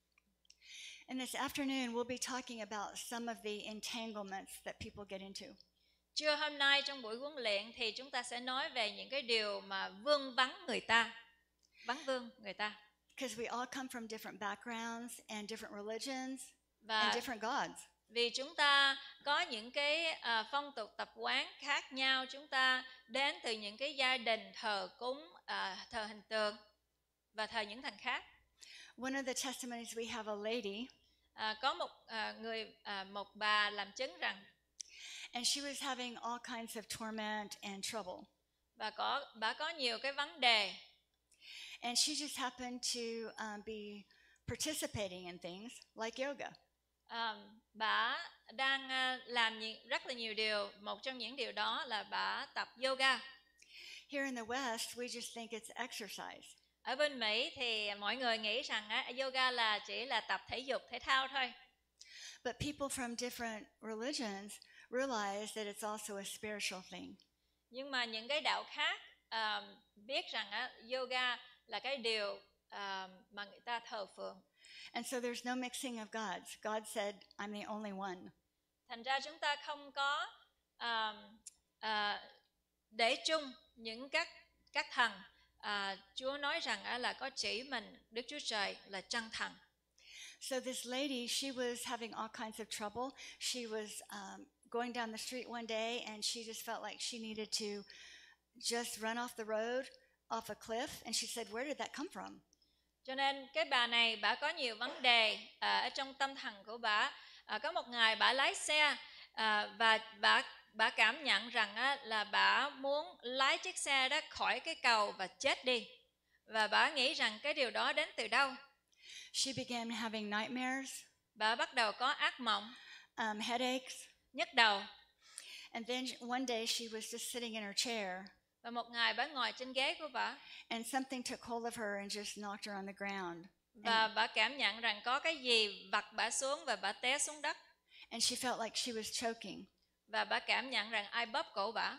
And this afternoon we'll be talking about some of the entanglements that people get into. Trưa hôm nay trong buổi huấn luyện thì chúng ta sẽ nói về những cái điều mà vương vấn người ta, vấn vương người ta. Because we all come from different backgrounds and different religions. Và and different gods. vì chúng ta có những cái à, phong tục tập quán khác nhau, chúng ta đến từ những cái gia đình thờ cúng, à, thờ hình tượng và thờ những thần khác. One of the testimonies, we have a lady, À, có một à, người à, một bà làm chứng rằng and she was having all kinds of torment and trouble. bà có bà có nhiều cái vấn đề, And she just happened to um, be participating in things like yoga. à, bà đang à, làm nhiều, rất là nhiều điều. Một trong những điều đó là bà tập yoga. Here in the West, we just think it's exercise. Ở bên Mỹ thì mọi người nghĩ rằng á, yoga là chỉ là tập thể dục thể thao thôi. But people from different religions realize that it's also a spiritual thing. Nhưng mà những cái đạo khác à, biết rằng á, yoga là cái điều à, mà người ta thờ phượng. And so there's no mixing of gods. God said, I'm the only one. Thành ra chúng ta không có à, à, để chung những các các thần. À, Chúa nói rằng á, là có chỉ mình Đức Chúa Trời là chân thần. So this lady, she was having all kinds of trouble. She was um, going down the street one day, and she just felt like she needed to just run off the road, off a cliff. And she said, where did that come from? Cho nên cái bà này bà có nhiều vấn đề à, ở trong tâm thần của bà. À, có một ngày bà lái xe à, và bà bà cảm nhận rằng á, là bà muốn lái chiếc xe đó khỏi cái cầu và chết đi. Và bà nghĩ rằng cái điều đó đến từ đâu? She began having nightmares, Bà bắt đầu có ác mộng, um, headaches. nhức đầu. And then one day she was just sitting in her chair, Và một ngày bà ngồi trên ghế của bà and something took hold of her and just knocked her on the ground. và bà cảm nhận rằng có cái gì vặt bà xuống và bà té xuống đất. And she felt like she was choking. Và bà cảm nhận rằng ai bóp cổ bà.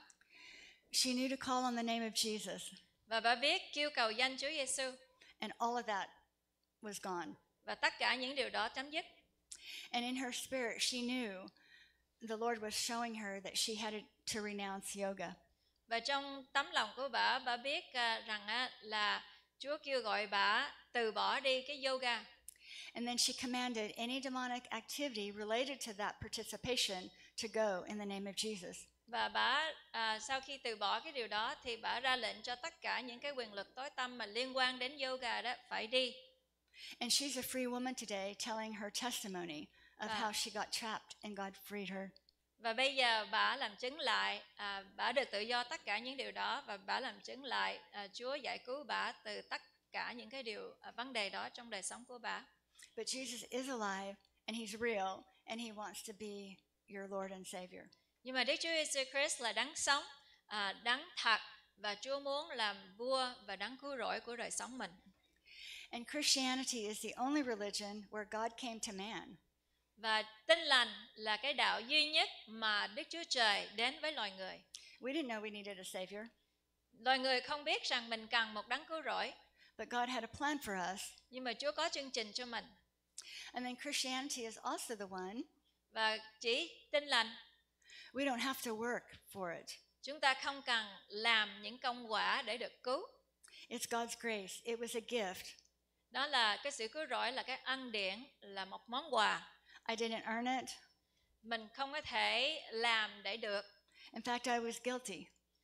She knew to call on the name of Jesus. Và bà biết kêu cầu danh Chúa Giêsu. And all of that was gone. Và tất cả những điều đó chấm dứt. And in her spirit, she knew the Lord was showing her that she had to renounce yoga. Và trong tấm lòng của bà, bà biết uh, rằng uh, là Chúa kêu gọi bà từ bỏ đi cái yoga. And then she commanded any demonic activity related to that participation to go in the name of Jesus. Và bà uh, sau khi từ bỏ cái điều đó thì bà ra lệnh cho tất cả những cái quyền lực tối tăm mà liên quan đến yoga đó phải đi. And she's a free woman today, telling her testimony of Wow. how she got trapped and God freed her. Và bây giờ bà làm chứng lại, à, bà được tự do tất cả những điều đó và bà làm chứng lại à, Chúa giải cứu bà từ tất cả những cái điều à, vấn đề đó trong đời sống của bà. But Jesus is alive and he's real and he wants to be your Lord and Savior. Nhưng mà Đức Chúa Giêsu Christ là đấng sống, à, đấng thật và Chúa muốn làm vua và đấng cứu rỗi của đời sống mình. And Christianity is the only religion where God came to man. Và Tin Lành là cái đạo duy nhất mà Đức Chúa Trời đến với loài người. We didn't know we needed a Savior, Loài người không biết rằng mình cần một đấng cứu rỗi, but God had a plan for us. nhưng mà Chúa có chương trình cho mình. And then Christianity is also the one, Và chỉ Tin Lành, we don't have to work for it. chúng ta không cần làm những công quả để được cứu. It's God's grace. It was a gift. Đó là cái sự cứu rỗi, là cái ân điển, là một món quà. I didn't earn it. Mình không có thể làm để được. In fact, I was guilty.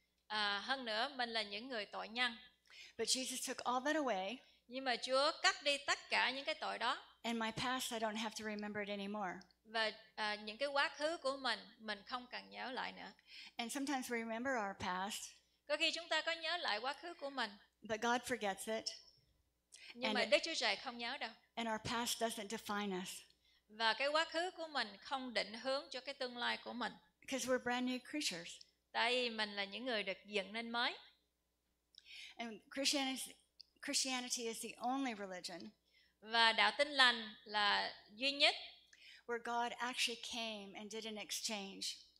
À, hơn nữa, mình là những người tội nhân. But Jesus took all that away. Nhưng mà Chúa cắt đi tất cả những cái tội đó. And my past, I don't have to remember it anymore. Và à, những cái quá khứ của mình, mình không cần nhớ lại nữa. And sometimes we remember our past, Có khi chúng ta có nhớ lại quá khứ của mình, but God forgets it. nhưng And mà it- Đức Chúa Trời không nhớ đâu. And our past doesn't define us Và cái quá khứ của mình không định hướng cho cái tương lai của mình. because we're brand new creatures. Tại vì mình là những người được dựng nên mới. And Christianity, Christianity is the only religion Và đạo Tin Lành là duy nhất. where God actually came and did an exchange.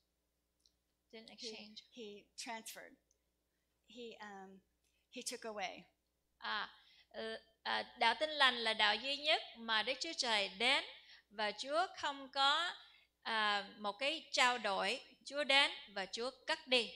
Didn't He, exchange. he transferred. He, um, he took away. À, ờ, à, đạo Tin Lành là đạo duy nhất mà Đức Chúa Trời đến và Chúa không có à, một cái trao đổi. Chúa đến và Chúa cất đi.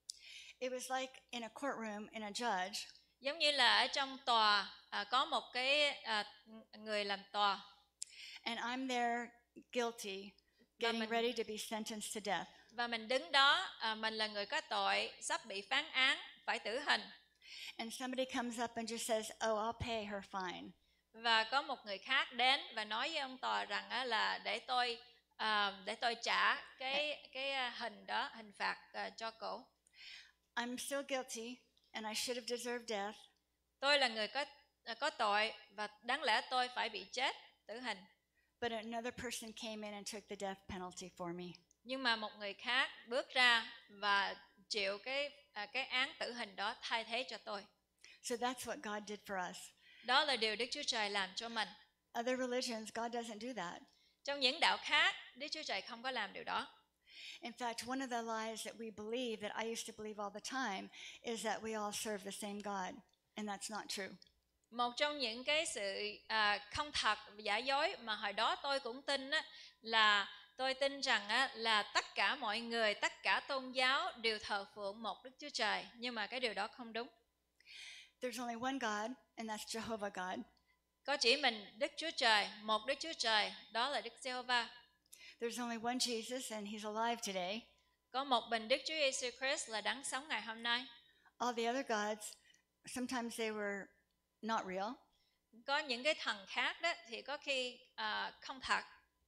It was like in a courtroom, in a judge, Giống như là ở trong tòa à, có một cái à, người làm tòa. and I'm there guilty, Và getting mình, ready to be sentenced to death. và mình đứng đó, à, mình là người có tội, sắp bị phán án, phải tử hình. And somebody comes up and just says, oh, I'll pay her fine. Và có một người khác đến và nói với ông tòa rằng á, là để tôi à, để tôi trả cái cái à, hình đó, hình phạt à, cho cổ. I'm still guilty and I should have deserved death. Tôi là người có à, có tội và đáng lẽ tôi phải bị chết, tử hình. But another person came in and took the death penalty for me. Nhưng mà một người khác bước ra và chịu cái à, cái án tử hình đó thay thế cho tôi. So that's what God did for us. Đó là điều Đức Chúa Trời làm cho mình. Other religions, God doesn't do that. Trong những đạo khác, Đức Chúa Trời không có làm điều đó. In fact, one of the lies that we believe, that I used to believe all the time, is that we all serve the same God. And that's not true. Một trong những cái sự à, không thật, giả dối mà hồi đó tôi cũng tin á, là tôi tin rằng á, là tất cả mọi người, tất cả tôn giáo đều thờ phượng một Đức Chúa Trời. Nhưng mà cái điều đó không đúng. There's only one God, and that's Jehovah God. Có chỉ mình Đức Chúa Trời, một Đức Chúa Trời, đó là Đức Giê-hô-va. There's only one Jesus, and he's alive today. Có một mình Đức Chúa Giêsu Christ là đấng sống ngày hôm nay. All the other gods, sometimes they were not real. Có những cái thần khác đó thì có khi à, không thật.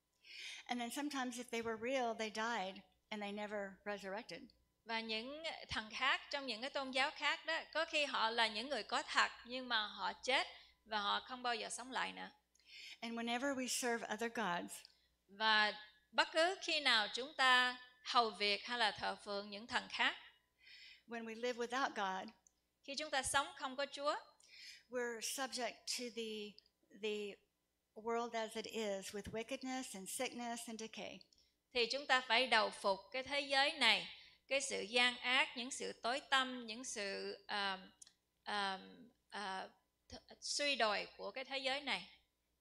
And then sometimes if they were real, they died and they never resurrected. Và những thần khác trong những cái tôn giáo khác đó, có khi họ là những người có thật nhưng mà họ chết và họ không bao giờ sống lại nữa. And whenever we serve other gods, Và bất cứ khi nào chúng ta hầu việc hay là thờ phượng những thần khác, when we live without God, khi chúng ta sống không có Chúa, we're subject to the the world as it is, with wickedness and sickness and decay. thì chúng ta phải đầu phục cái thế giới này, cái sự gian ác, những sự tối tăm, những sự uh, uh, uh, th- suy đồi của cái thế giới này.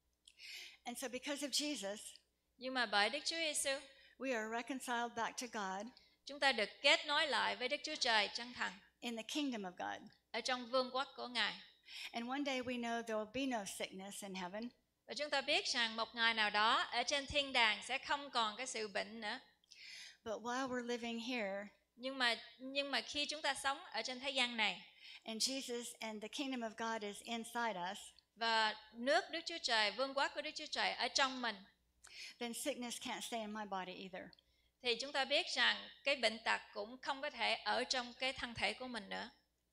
And so because of Jesus, Nhưng mà bởi Đức Chúa Giêsu, we are reconciled back to God chúng ta được kết nối lại với Đức Chúa Trời chân thần in the kingdom of God. ở trong vương quốc của Ngài. And one day we know there will be no sickness in heaven. Và chúng ta biết rằng một ngày nào đó ở trên thiên đàng sẽ không còn cái sự bệnh nữa. But while we're living here, Nhưng mà nhưng mà khi chúng ta sống ở trên thế gian này, and Jesus and the kingdom of God is inside us, và nước Đức Chúa Trời, vương quốc của Đức Chúa Trời ở trong mình, then sickness can't stay in my body either. thì chúng ta biết rằng cái bệnh tật cũng không có thể ở trong cái thân thể của mình nữa.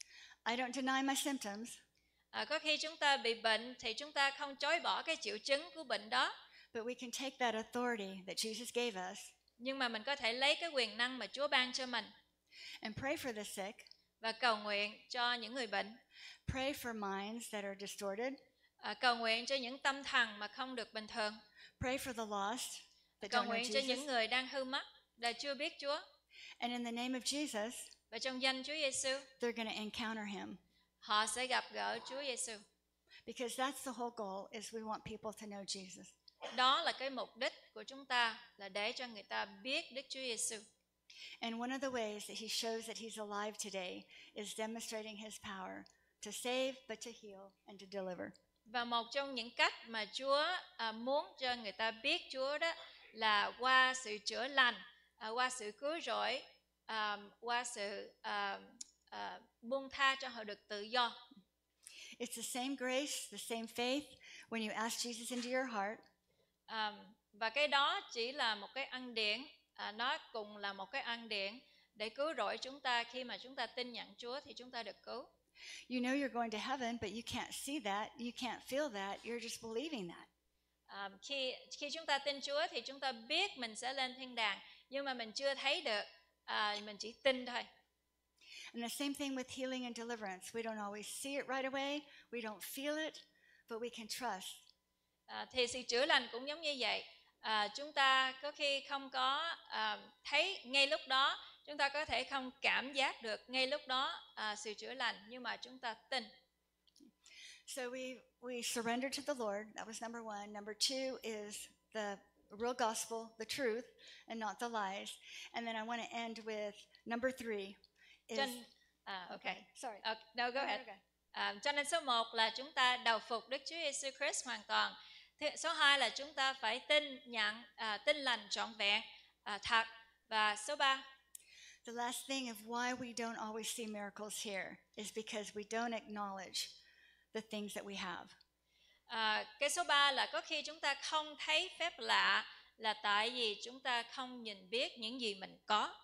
I don't deny my symptoms, À, có khi chúng ta bị bệnh thì chúng ta không chối bỏ cái triệu chứng của bệnh đó, but we can take that authority that Jesus gave us nhưng mà mình có thể lấy cái quyền năng mà Chúa ban cho mình and pray for the sick, và cầu nguyện cho những người bệnh, pray for minds that are distorted, à, cầu nguyện cho những tâm thần mà không được bình thường, pray for the lost that cầu don't know nguyện cho những Jesus. người đang hư mất, là chưa biết Chúa. And in the name of Jesus, Và trong danh Chúa Giêsu, they're going to encounter him. họ sẽ gặp gỡ Chúa Giêsu. Because that's the whole goal, is we want people to know Jesus. Đó là cái mục đích của chúng ta, là để cho người ta biết Đức Chúa Giêsu. And one of the ways that he shows that he's alive today is demonstrating his power to save, but to heal and to deliver. Và một trong những cách mà Chúa à, muốn cho người ta biết Chúa đó là qua sự chữa lành, à, qua sự cứu rỗi, à, qua sự à, à, buông tha cho họ được tự do. It's the same grace, the same faith when you ask Jesus into your heart. À, và cái đó chỉ là một cái ân điển, à, nó cùng là một cái ân điển để cứu rỗi chúng ta. Khi mà chúng ta tin nhận Chúa thì chúng ta được cứu. You know you're going to heaven, but you can't see that, you can't feel that, you're just believing that. À, khi khi chúng ta tin Chúa thì chúng ta biết mình sẽ lên thiên đàng, nhưng mà mình chưa thấy được, à, mình chỉ tin thôi. And the same thing with healing and deliverance. We don't always see it right away, we don't feel it, but we can trust. À, thì sự chữa lành cũng giống như vậy. À, chúng ta có khi không có à, thấy ngay lúc đó, chúng ta có thể không cảm giác được ngay lúc đó à, sự chữa lành, nhưng mà chúng ta tin. So we, we surrender to the Lord. That was number one. Number two is the real gospel, the truth, and not the lies. And then I want to end with number three. Is, Trên, à, okay. Sorry. Uh, no, go ahead. Okay. À, cho nên số một là chúng ta đầu phục Đức Chúa Giêsu Christ hoàn toàn. Thứ, số hai là chúng ta phải tin nhận à, tin lành trọn vẹn, à, thật. Và số ba, The last thing of why we don't always see miracles here is because we don't acknowledge the things that we have. à, cái số ba là có khi chúng ta không thấy phép lạ là tại vì chúng ta không nhìn biết những gì mình có.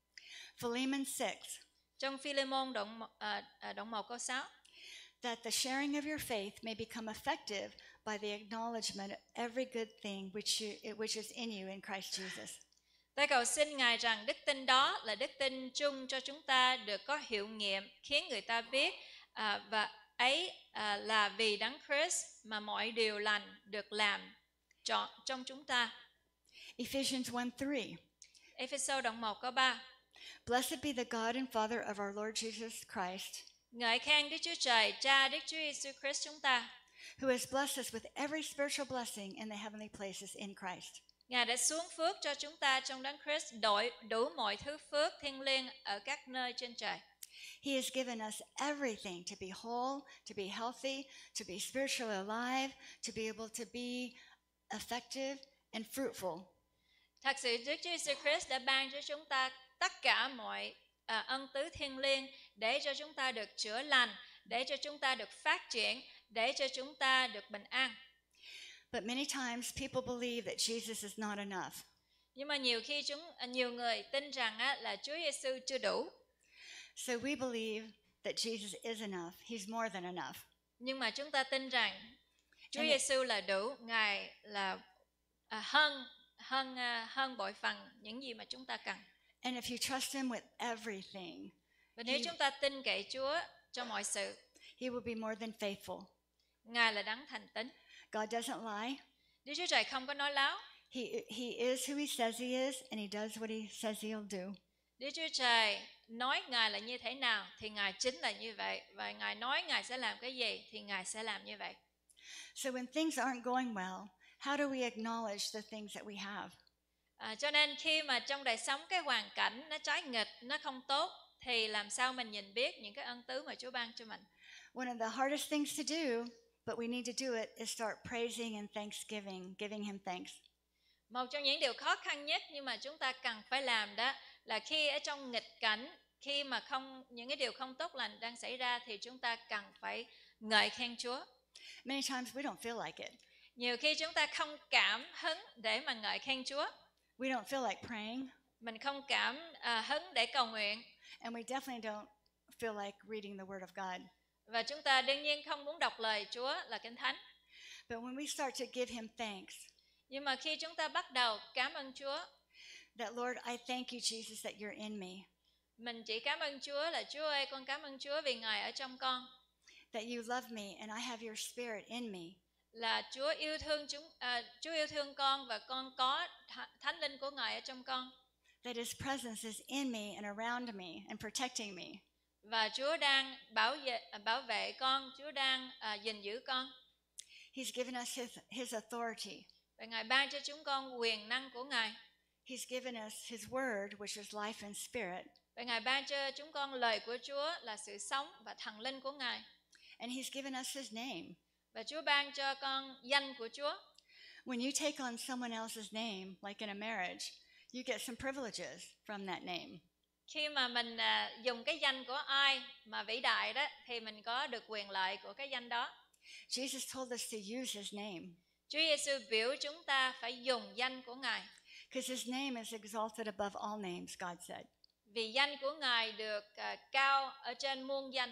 Philemon six, Trong Phi-lê-môn đoạn à, à, đoạn một câu sáu, that the sharing of your faith may become effective by the acknowledgement of every good thing which you, which is in you in Christ Jesus. ta cầu xin Ngài rằng đức tin đó là đức tin chung cho chúng ta được có hiệu nghiệm, khiến người ta biết à, và ấy à, là vì Đấng Christ mà mọi điều lành được làm trọn trong chúng ta. Ephesians one three. Ê-phê-sô đoạn một câu ba. Blessed be the God and Father of our Lord Jesus Christ, Ngợi khen Đức Chúa Trời, Cha Đức Chúa Giêsu Christ chúng ta, who has blessed us with every spiritual blessing in the heavenly places in Christ. Ngài đã xuống phước cho chúng ta trong Đấng Christ đổi đủ mọi thứ phước thiêng liêng ở các nơi trên trời. He has given us everything to be whole, to be healthy, to be spiritually alive, to be able to be effective and fruitful. Thật sự Đức Chúa Giêsu Christ đã ban cho chúng ta tất cả mọi à, ân tứ thiêng liêng để cho chúng ta được chữa lành, để cho chúng ta được phát triển, để cho chúng ta được bình an. But many times people believe that Jesus is not enough. Nhưng mà nhiều khi chúng nhiều người tin rằng á, là Chúa Giêsu chưa đủ. So we believe that Jesus is enough. He's more than enough. Nhưng mà chúng ta tin rằng Chúa And Giêsu là đủ, Ngài là à, hơn hơn à, hơn bội phần những gì mà chúng ta cần. And if you trust him with everything, Và nếu He- chúng ta tin cậy Chúa cho mọi sự, he will be more than faithful. Ngài là Đấng thành tín. God doesn't lie. Đức Chúa Trời không có nói láo. He, he is who he says he is, and he does what he says he'll do. Đức Chúa Trời nói Ngài là như thế nào thì Ngài chính là như vậy. Và Ngài nói Ngài sẽ làm cái gì thì Ngài sẽ làm như vậy. So when things aren't going well, how do we acknowledge the things that we have? À, cho nên khi mà trong đời sống cái hoàn cảnh nó trái nghịch, nó không tốt, thì làm sao mình nhìn biết những cái ân tứ mà Chúa ban cho mình. One of the hardest things to do, but we need to do it, is start praising and thanksgiving, giving him thanks. Một trong những điều khó khăn nhất nhưng mà chúng ta cần phải làm đó là khi ở trong nghịch cảnh, khi mà không những cái điều không tốt lành đang xảy ra thì chúng ta cần phải ngợi khen Chúa. Many times we don't feel like it. Nhiều khi chúng ta không cảm hứng để mà ngợi khen Chúa. We don't feel like praying, Mình không cảm à, hứng để cầu nguyện. and we definitely don't feel like reading the Word of God. Và chúng ta đương nhiên không muốn đọc lời Chúa là Kinh Thánh. But when we start to give him thanks, Nhưng mà khi chúng ta bắt đầu cảm ơn Chúa, that Lord, I thank you, Jesus, that you're in me, mình chỉ cảm ơn Chúa là Chúa ơi, con cảm ơn Chúa vì Ngài ở trong con. that you love me, and I have your spirit in me, Là Chúa yêu thương chúng, à, Chúa yêu thương con và con có th- Thánh Linh của Ngài ở trong con. that his presence is in me and around me and protecting me. Và Chúa đang bảo vệ, à, bảo vệ con, Chúa đang à, gìn giữ con. He's given us his, his authority. Và Ngài ban cho chúng con quyền năng của Ngài. He's given us his word, which is life and spirit. Và Ngài ban cho chúng con lời của Chúa là sự sống và thần linh của Ngài. And he's given us his name. Và Chúa ban cho con danh của Chúa. When you take on someone else's name, like in a marriage, you get some privileges from that name. Khi mà mình à, dùng cái danh của ai mà vĩ đại đó thì mình có được quyền lợi của cái danh đó. Jesus told us to use his name Chúa Giêsu biểu chúng ta phải dùng danh của Ngài. because his name is exalted above all names, God said. Vì danh của Ngài được à, cao ở trên muôn danh.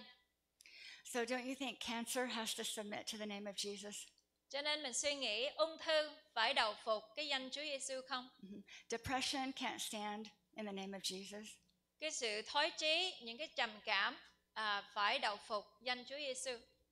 So don't you think cancer has to submit to the name of Jesus? Cho nên mình suy nghĩ ung thư phải đầu phục cái danh Chúa Giêsu không? Mhm. Depression can't stand in the name of Jesus. Cái sự thói trí, những cái trầm cảm à, phải đầu phục danh Chúa Giêsu.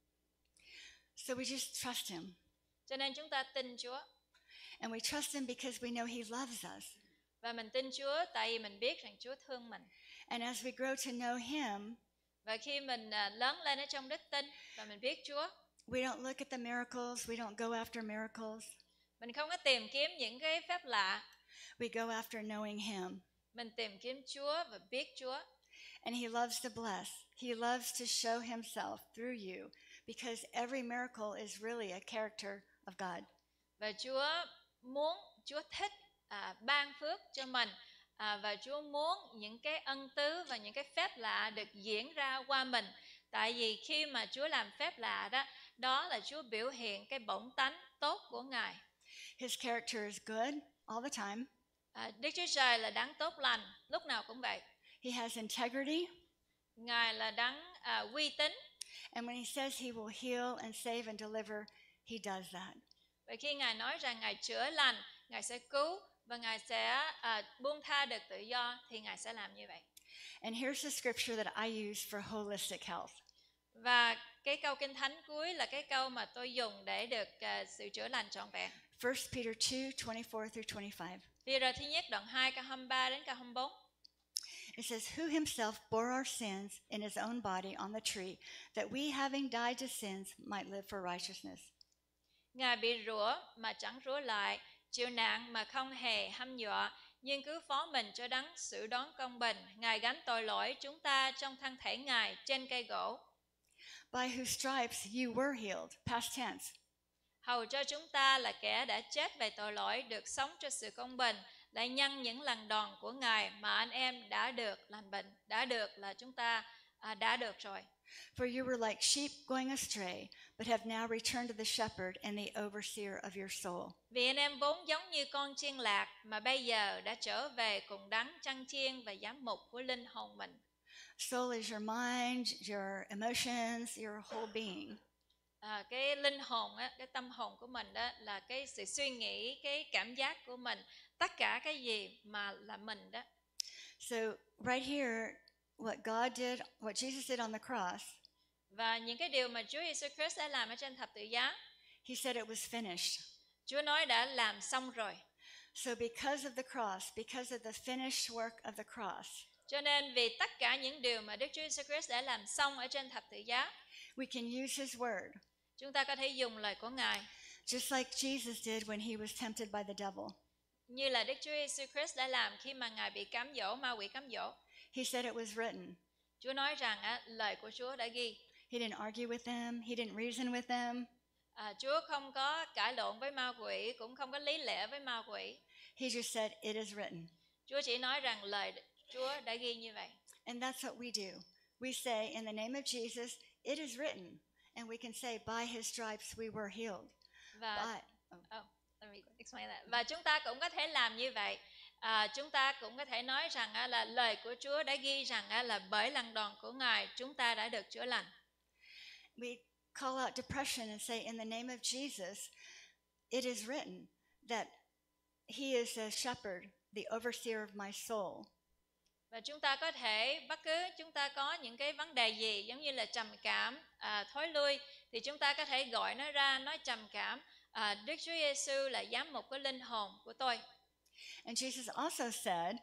So we just trust him. Cho nên chúng ta tin Chúa. And we trust him because we know he loves us. Và mình tin Chúa tại vì mình biết rằng Chúa thương mình. And as we grow to know him, Và khi mình à, lớn lên ở trong đức tin và mình biết Chúa, we don't look at the miracles, we don't go after miracles. mình không có tìm kiếm những cái phép lạ, We go after knowing him. mình tìm kiếm Chúa và biết Chúa. And he loves to bless. He loves to show himself through you because every miracle is really a character of God. Và Chúa muốn, Chúa thích à, ban phước cho mình, à, và Chúa muốn những cái ân tứ và những cái phép lạ được diễn ra qua mình. Tại vì khi mà Chúa làm phép lạ đó, đó là Chúa biểu hiện cái bổn tánh tốt của Ngài. His character is good all the time. À, Đức Chúa Trời là đấng tốt lành, lúc nào cũng vậy. He has integrity. Ngài là đấng à, uy tín. And when he says he will heal and save and deliver, he does that. Vậy khi Ngài nói rằng Ngài chữa lành, Ngài sẽ cứu và Ngài sẽ à, buông tha được tự do, thì Ngài sẽ làm như vậy. And here's the scripture that I use for holistic health. Và cái câu Kinh Thánh cuối là cái câu mà tôi dùng để được uh, sự chữa lành trọn vẹn. First Peter two, twenty-four through twenty-five. Peter thứ nhất đoạn hai câu hai mươi ba đến câu hai mươi bốn. It says, who himself bore our sins in his own body on the tree, that we having died to sins might live for righteousness. Ngài bị rủa mà chẳng rủa lại, chịu nạn mà không hề hăm dọa, nhưng cứ phó mình cho đấng xử đoán công bình. Ngài gánh tội lỗi chúng ta trong thân thể Ngài trên cây gỗ. By whose stripes you were healed, past tense. Hầu cho chúng ta là kẻ đã chết về tội lỗi được sống cho sự công bình, lại nhân những lần đòn của Ngài mà anh em đã được lành bệnh. Đã được là chúng ta à, đã được rồi. For you were like sheep going astray, but have now returned to the shepherd and the overseer of your soul. Vì anh em vốn giống như con chiên lạc, mà bây giờ đã trở về cùng đấng chăn chiên và giám mục của linh hồn mình. Soul is your mind, your emotions, your whole being. À, cái linh hồn á, cái tâm hồn của mình đó là cái sự suy nghĩ, cái cảm giác của mình, tất cả cái gì mà là mình đó. So right here, what God did, what Jesus did on the cross, và những cái điều mà Chúa Giêsu Christ đã làm ở trên thập tự giá, he said it was finished. Chúa nói đã làm xong rồi. So because of the cross, because of the finished work of the cross, cho nên vì tất cả những điều mà Đức Chúa Giêsu Christ đã làm xong ở trên thập tự giá, we can use his word. Chúng ta có thể dùng lời của Ngài. Just like Jesus did when he was tempted by the devil. Như là Đức Chúa Giêsu Christ đã làm khi mà Ngài bị cám dỗ, ma quỷ cám dỗ. He said it was written. Chúa nói rằng á, lời của Chúa đã ghi. He didn't argue with them. He didn't reason with them. À, Chúa không có cãi lộn với ma quỷ, cũng không có lý lẽ với ma quỷ. He just said it is written. Chúa chỉ nói rằng lời Chúa đã ghi như vậy. And that's what we do. We say in the name of Jesus, it is written. And we can say by his stripes we were healed. Và But, oh, let me explain that. Và chúng ta cũng có thể làm như vậy. À, chúng ta cũng có thể nói rằng á, là lời của Chúa đã ghi rằng á, là bởi lần đòn của Ngài chúng ta đã được chữa lành. We call out depression and say in the name of Jesus, it is written that he is a shepherd, the overseer of my soul. Và chúng ta có thể, bất cứ chúng ta có những cái vấn đề gì giống như là trầm cảm, à, thối lui, thì chúng ta có thể gọi nó ra, nói trầm cảm, à, Đức Chúa Giêsu là giám mục của linh hồn của tôi. And Jesus also said,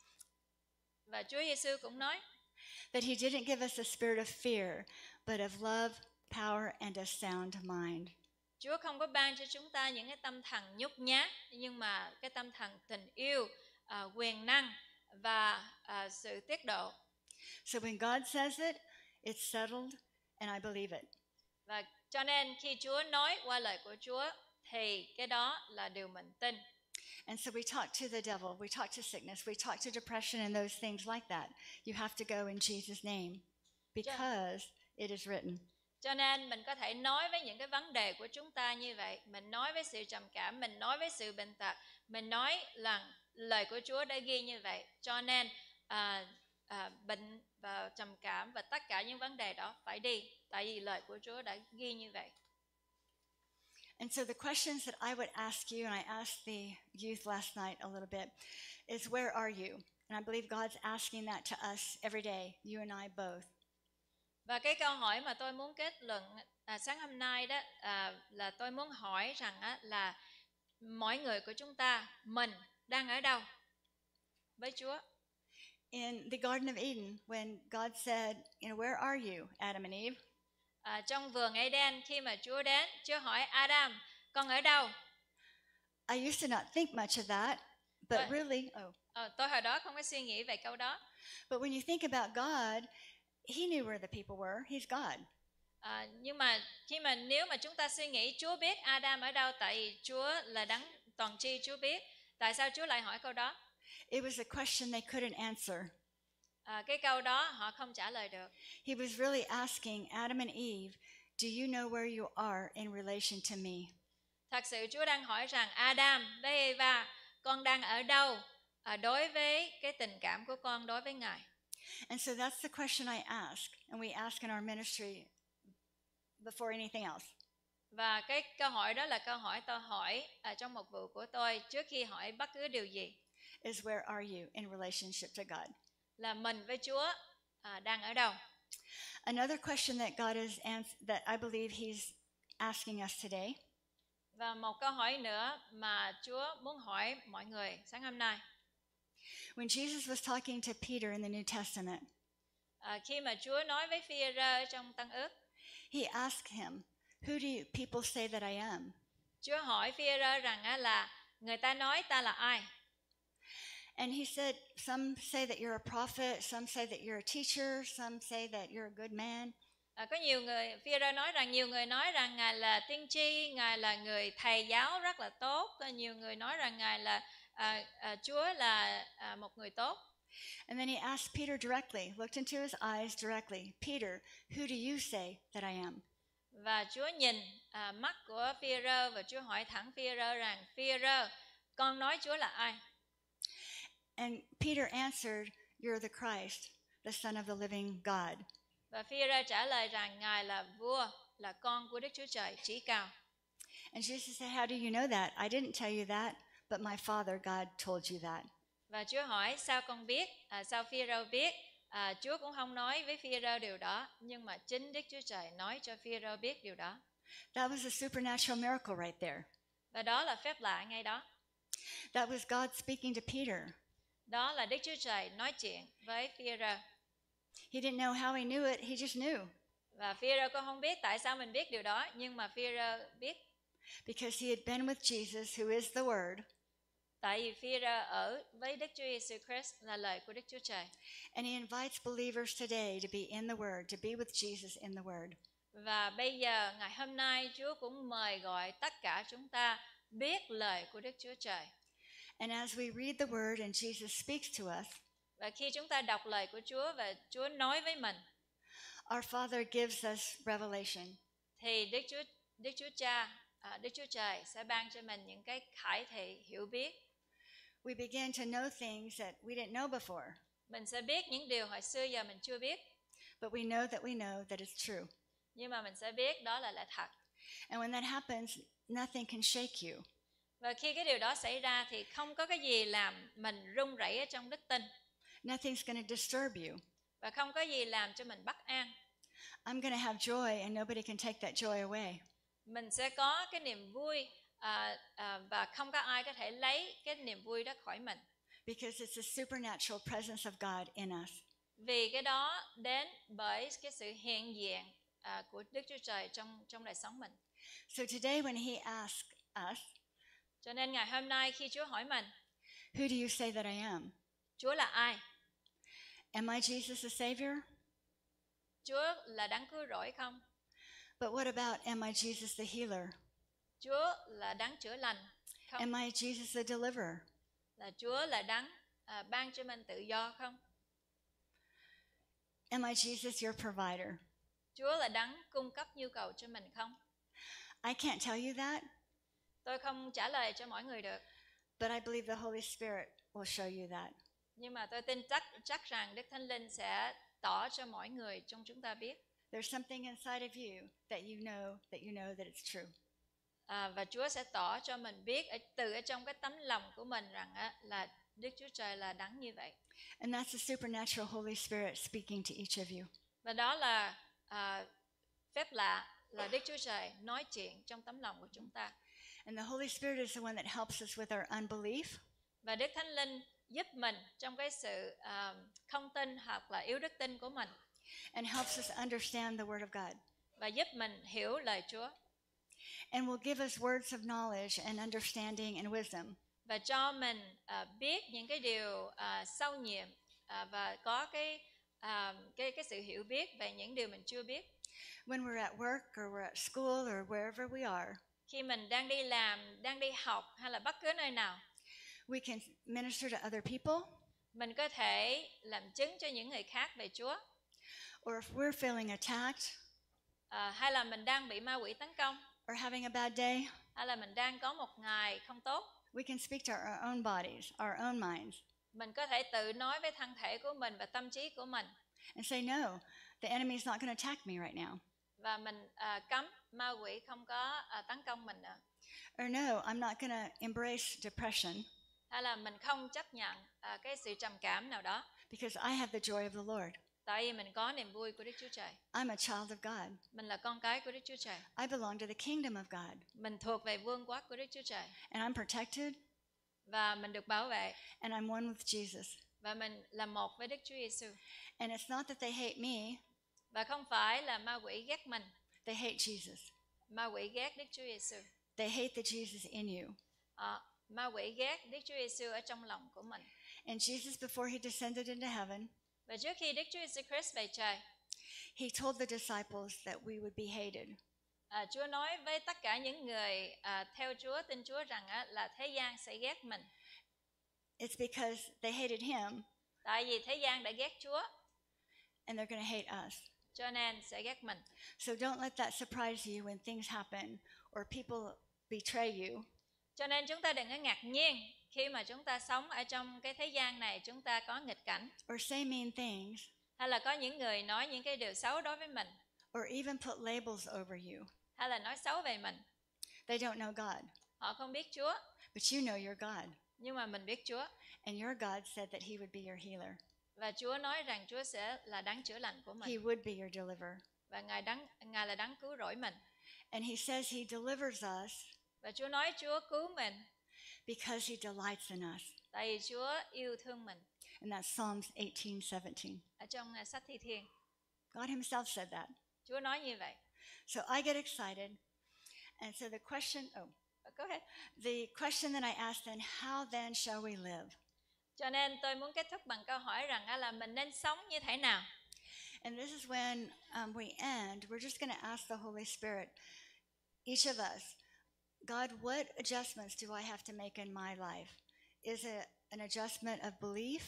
và Chúa Giêsu cũng nói that he didn't give us a spirit of fear, but of love, power and a sound mind. Chúa không có ban cho chúng ta những cái tâm thần nhút nhát, nhưng mà cái tâm thần tình yêu, à, quyền năng và à, sự tiết độ. So when God says it, it's settled and I believe it. Và cho nên khi Chúa nói qua lời của Chúa thì cái đó là điều mình tin. And so we talk to the devil, we talk to sickness, we talk to depression and those things like that. You have to go in Jesus' name because it is written. Cho nên mình có thể nói với những cái vấn đề của chúng ta như vậy. Mình nói với sự trầm cảm, mình nói với sự bệnh tật, mình nói là lời của Chúa đã ghi như vậy. Cho nên à, à, bệnh và trầm cảm và tất cả những vấn đề đó phải đi. Tại vì lời của Chúa đã ghi như vậy. And so the questions that I would ask you, and I asked the youth last night a little bit, is where are you? And I believe God's asking that to us every day, you and I both. Và cái câu hỏi mà tôi muốn kết luận à, sáng hôm nay đó à, là tôi muốn hỏi rằng á, là mỗi người của chúng ta, mình đang ở đâu với Chúa? In the Garden of Eden, when God said, you know, where are you, Adam and Eve? À, trong vườn Eden khi mà Chúa đến, Chúa hỏi Adam, con ở đâu? I used to not think much of that, but But- really, oh. À, tôi hồi đó không có suy nghĩ về câu đó. But when you think about God, he knew where the people were. He's God. À, nhưng mà khi mà nếu mà chúng ta suy nghĩ Chúa biết Adam ở đâu, tại vì Chúa là đấng toàn tri, Chúa biết. Tại sao Chúa lại hỏi câu đó? It was a question they couldn't answer. À, cái câu đó họ không trả lời được. He was really asking Adam and Eve, do you know where you are in relation to me? Thật sự Chúa đang hỏi rằng Adam với Eva, con đang ở đâu à, đối với cái tình cảm của con đối với Ngài. And so that's the question I ask, and we ask in our ministry before anything else. Và cái câu hỏi đó là câu hỏi tôi hỏi ở trong một vụ của tôi trước khi hỏi bất cứ điều gì. Is where are you in relationship to God? Là mình với Chúa à, đang ở đâu? Another question that God is ans- that I believe He's asking us today. Và một câu hỏi nữa mà Chúa muốn hỏi mọi người sáng hôm nay. When Jesus was talking to Peter in the New Testament, À, khi mà Chúa nói với Phi-e-rơ trong Tân Ước, He asked him, who do you, people say that I am? Chúa hỏi Phi-e-rơ rằng á, là người ta nói ta là ai? And he said, some say that you're a prophet, some say that you're a teacher, some say that you're a good man. À, có nhiều người, Phi-e-rơ nói rằng nhiều người nói rằng Ngài là tiên tri, Ngài là người thầy giáo rất là tốt. Và nhiều người nói rằng Ngài là à, à, Chúa là à, một người tốt. And then he asked Peter directly, looked into his eyes directly, Peter, who do you say that I am? Và Chúa nhìn à, mắt của Phi-e-rơ và Chúa hỏi thẳng Phi-e-rơ rằng Phi-e-rơ, con nói Chúa là ai? And Peter answered, you're the Christ, the Son of the living God. Và Phi-e-rơ trả lời rằng Ngài là vua, là con của Đức Chúa Trời chí cao. And Jesus said, how do you know that? I didn't tell you that, but my Father God told you that. Và Chúa hỏi sao con biết? À, sao Phi-e-rơ biết? À, Chúa cũng không nói với Phi-e-rơ điều đó, nhưng mà chính Đức Chúa Trời nói cho Phi-e-rơ biết điều đó. That was a supernatural miracle right there. Và đó là phép lạ ngay đó. That was God speaking to Peter. Đó là Đức Chúa Trời nói chuyện với Phi-e-rơ. He didn't know how he knew it, he just knew. Và Phi-e-rơ cũng không biết tại sao mình biết điều đó, nhưng mà Phi-e-rơ biết. Because he had been with Jesus, who is the Word. Tại vì Phi-e-rơ ở với Đức Chúa Giêsu Christ là lời của Đức Chúa Trời. And he invites believers today to be in the Word, to be with Jesus in the Word. Và bây giờ, ngày hôm nay, Chúa cũng mời gọi tất cả chúng ta biết lời của Đức Chúa Trời. And as we read the Word and Jesus speaks to us, Và khi chúng ta đọc lời của Chúa và Chúa nói với mình, our Father gives us revelation. thì Đức Chúa Đức Chúa Cha, à, Đức Chúa Trời sẽ ban cho mình những cái khải thị hiểu biết. We begin to know things that we didn't know before, Mình sẽ biết những điều hồi xưa giờ mình chưa biết, but we know that we know that it's true. nhưng mà mình sẽ biết đó là lẽ thật. And when that happens, nothing can shake you. Và khi cái điều đó xảy ra thì không có cái gì làm mình run rẩy ở trong đức tin, Nothing's going to disturb you. và không có gì làm cho mình bất an. I'm going to have joy and nobody can take that joy away. Mình sẽ có cái niềm vui à, à, và không có ai có thể lấy cái niềm vui đó khỏi mình. Because it's the supernatural presence of God in us. Vì cái đó đến bởi cái sự hiện diện à, của Đức Chúa Trời trong trong đời sống mình. So today when he asks us, Cho nên ngày hôm nay khi Chúa hỏi mình, who do you say that I am? Chúa là ai? Am I Jesus the Savior? Chúa là đấng cứu rỗi không? But what about, am I Jesus the healer? Chúa là đấng chữa lành không? Am I Jesus the deliverer? Là Chúa là đấng à, ban cho mình tự do không? Am I Jesus your provider? Chúa là đấng cung cấp nhu cầu cho mình không? I can't tell you that, Tôi không trả lời cho mọi người được, but I believe the Holy Spirit will show you that. nhưng mà tôi tin chắc chắc rằng Đức Thánh Linh sẽ tỏ cho mỗi người trong chúng ta biết. There's something inside of you that you know that you know that it's true. À, và Chúa sẽ tỏ cho mình biết ở, từ ở trong cái tấm lòng của mình rằng á, là Đức Chúa Trời là đấng như vậy. And that's the supernatural Holy Spirit speaking to each of you. Và đó là à, phép lạ, là Đức Chúa Trời nói chuyện trong tấm lòng của chúng ta. And the Holy Spirit is the one that helps us with our unbelief. Và Đức Thánh Linh giúp mình trong cái sự à, không tin hoặc là yếu đức tin của mình. And helps us understand the Word of God. Và giúp mình hiểu lời Chúa. And will give us words of knowledge and understanding and wisdom. Và cho mình à, biết những cái điều à, sâu nhiệm à, và có cái, à, cái cái sự hiểu biết về những điều mình chưa biết. When we're at work or we're at school or wherever we are, Khi mình đang đi làm, đang đi học hay là bất cứ nơi nào, we can minister to other people. mình có thể làm chứng cho những người khác về Chúa. Or if we're feeling attacked À, hay là mình đang bị ma quỷ tấn công, or having a bad day, hay là mình đang có một ngày không tốt, we can speak to our own bodies, our own minds, mình có thể tự nói với thân thể của mình và tâm trí của mình and say, no, the enemy is not going to attack me right now. và mình à, cấm ma quỷ không có à, tấn công mình nữa. Or no, I'm not going to embrace depression Hay là mình không chấp nhận à, cái sự trầm cảm nào đó, because I have the joy of the Lord. tại vì mình có niềm vui của Đức Chúa Trời. I'm a child of God. Mình là con cái của Đức Chúa Trời. I belong to the kingdom of God. Mình thuộc về vương quốc của Đức Chúa Trời. And I'm protected. Và mình được bảo vệ. And I'm one with Jesus. Và mình là một với Đức Chúa Giêsu. And it's not that they hate me. Và không phải là ma quỷ ghét mình. They hate Jesus. Ma quỷ ghét Đức Chúa Giêsu. They hate the Jesus in you. À, ma quỷ ghét Đức Chúa Giêsu ở trong lòng của mình. And Jesus, before he descended into heaven, và trước khi Đức Chúa Giêsu Christ về trời, he told the disciples that we would be hated. À, Chúa nói với tất cả những người à, theo Chúa, tin Chúa rằng á, là thế gian sẽ ghét mình. It's because they hated him. Tại vì thế gian đã ghét Chúa. And they're going to hate us. Cho nên sẽ ghét mình. So don't let that surprise you when things happen or people betray you. Cho nên chúng ta đừng có ngạc nhiên khi mà chúng ta sống ở trong cái thế gian này, chúng ta có nghịch cảnh. Or say mean things. Hay là có những người nói những cái điều xấu đối với mình. Or even put labels over you. Hay là nói xấu về mình. They don't know God. Họ không biết Chúa. But you know your God. Nhưng mà mình biết Chúa. And your God said that he would be your healer. Và Chúa nói rằng Chúa sẽ là đấng chữa lành của mình. He would be your deliverer. Và Ngài đấng Ngài là đấng cứu rỗi mình. And he says he delivers us. Và Chúa nói Chúa cứu mình. Because he delights in us. Tại vì Chúa yêu thương mình. And that's Psalms eighteen seventeen. Ở trong uh, sách Thi Thiên. God himself said that. Chúa nói như vậy. So I get excited. And so the question, oh, go ahead. The question that I asked then, how then shall we live? Cho nên tôi muốn kết thúc bằng câu hỏi rằng uh, là mình nên sống như thế nào. And this is when um, we end. We're just going to ask the Holy Spirit, each of us, God, what adjustments do I have to make in my life? Is it an adjustment of belief?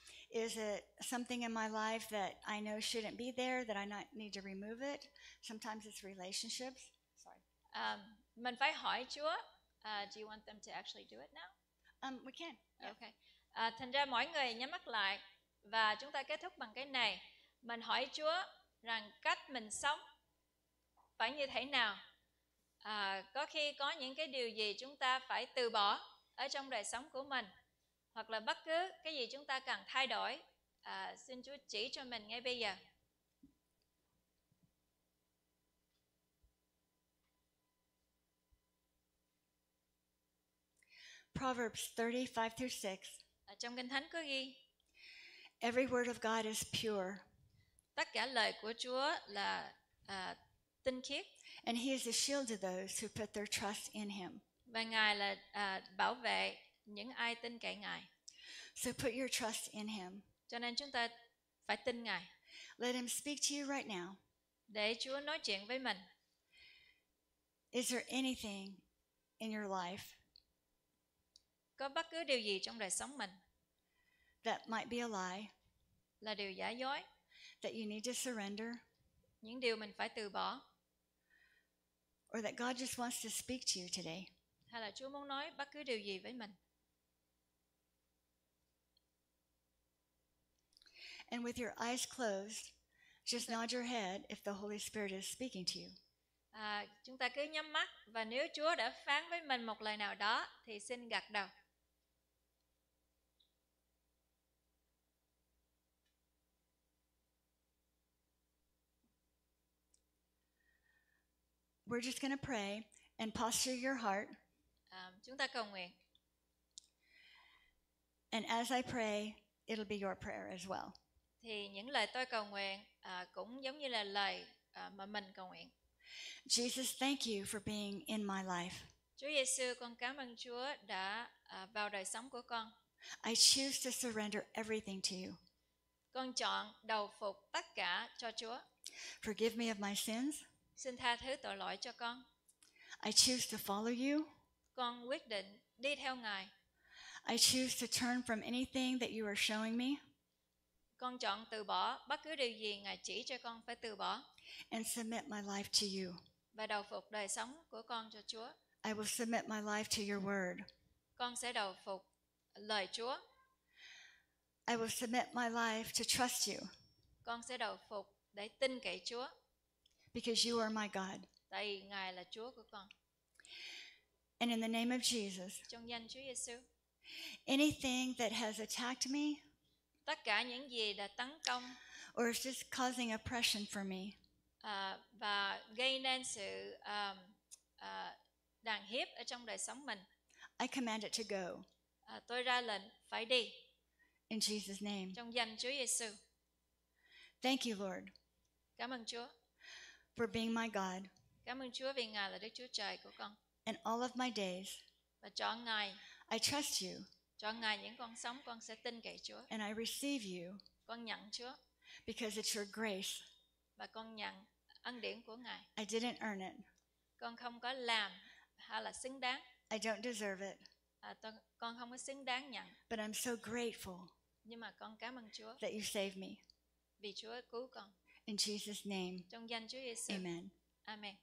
Is it something in my life that I know shouldn't be there, that I not need to remove it? Sometimes it's relationships. Sorry. Um, mình phải hỏi Chúa. Uh, do you want them to actually do it now? Um, we can. Yeah. Okay. Uh, thành ra mỗi người nhắm mắt lại và chúng ta kết thúc bằng cái này. Mình hỏi Chúa rằng cách mình sống phải như thế nào. À, có khi có những cái điều gì chúng ta phải từ bỏ ở trong đời sống của mình, hoặc là bất cứ cái gì chúng ta cần thay đổi. À, xin Chúa chỉ cho mình ngay bây giờ. Proverbs thirty-five through six. À, trong Kinh Thánh có ghi, every word of God is pure. Tất cả lời của Chúa là à, tinh khiết. And he is a shield to those who put their trust in him. Và Ngài là à, bảo vệ những ai tin cậy Ngài. So put your trust in him. Cho nên chúng ta phải tin Ngài. Let him speak to you right now. Để Chúa nói chuyện với mình. Is there anything in your life có bất cứ điều gì trong đời sống mình that might be a lie, là điều giả dối, that you need to surrender, những điều mình phải từ bỏ, or that God just wants to speak to you today? Hay là Chúa muốn nói bất cứ điều gì với mình? And with your eyes closed, just nod your head if the Holy Spirit is speaking to you. À, chúng ta cứ nhắm mắt và nếu Chúa đã phán với mình một lời nào đó thì xin gật đầu. We're just going to pray and posture your heart. À, chúng ta cầu nguyện. And as I pray, it'll be your prayer as well. Thì những lời tôi cầu nguyện à, cũng giống như là lời à, mà mình cầu nguyện. Jesus, thank you for being in my life. Chúa Giêsu, con cảm ơn Chúa đã à, vào đời sống của con. I choose to surrender everything to you. Con chọn đầu phục tất cả cho Chúa. Forgive me of my sins. Xin tha thứ tội lỗi cho con. I choose to follow you. Con quyết định đi theo Ngài. I choose to turn from anything that you are showing me Con chọn từ bỏ bất cứ điều gì Ngài chỉ cho con phải từ bỏ and submit my life to you. và đầu phục đời sống của con cho Chúa. I will submit my life to your word. Con sẽ đầu phục lời Chúa. I will submit my life to trust you Con sẽ đầu phục để tin cậy Chúa, because you are my God. tại vì Ngài là Chúa của con. And in the name of Jesus, Trong danh Chúa Giêsu, anything that has attacked me tất cả những gì đã tấn công or is just causing oppression for me, à, và gây nên sự à, à, đàn hiếp ở trong đời sống mình, I command it to go. à, tôi ra lệnh phải đi In Jesus' name. trong danh Chúa Giêsu. Thank you, Lord, Cảm ơn Chúa. for being my God. Cảm ơn Chúa vì Ngài là Đức Chúa Trời của con. And all of my days, Và chọn Ngài, I trust you chọn Ngài những con sống, con sẽ tin cậy Chúa. and I receive you Con nhận Chúa because it's your grace. và con nhận ân điển của Ngài. I didn't earn it. Con không có làm hay là xứng đáng. I don't deserve it. À, tôi, con không có xứng đáng nhận. But I'm so grateful Nhưng mà con cảm ơn Chúa that you saved me. vì Chúa cứu con. In Jesus' name, Trong danh Chúa Giêsu. amen. Amen.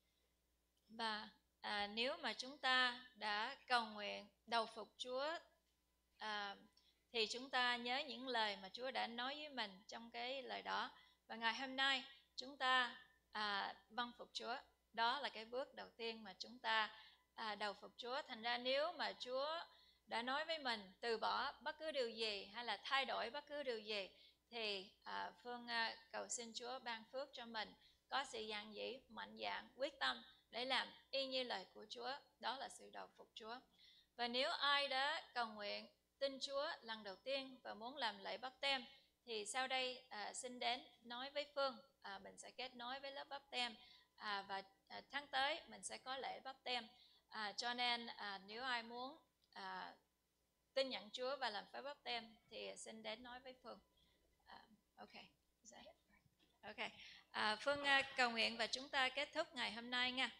Và à, nếu mà chúng ta đã cầu nguyện đầu phục Chúa, à, thì chúng ta nhớ những lời mà Chúa đã nói với mình trong cái lời đó. Và ngày hôm nay chúng ta à, vâng phục Chúa. Đó là cái bước đầu tiên mà chúng ta à, đầu phục Chúa. Thành ra nếu mà Chúa đã nói với mình từ bỏ bất cứ điều gì hay là thay đổi bất cứ điều gì, thì à, Phương à, cầu xin Chúa ban phước cho mình có sự dạn dĩ, mạnh dạn, quyết tâm để làm y như lời của Chúa. Đó là sự đầu phục Chúa. Và nếu ai đã cầu nguyện tin Chúa lần đầu tiên và muốn làm lễ báp têm, thì sau đây à, xin đến nói với Phương. À, mình sẽ kết nối với lớp báp têm, à, và à, tháng tới mình sẽ có lễ báp têm. À, cho nên à, nếu ai muốn à, tin nhận Chúa và làm phép báp têm thì xin đến nói với Phương. À, ok. Ok. À, Phương à, cầu nguyện và chúng ta kết thúc ngày hôm nay nha.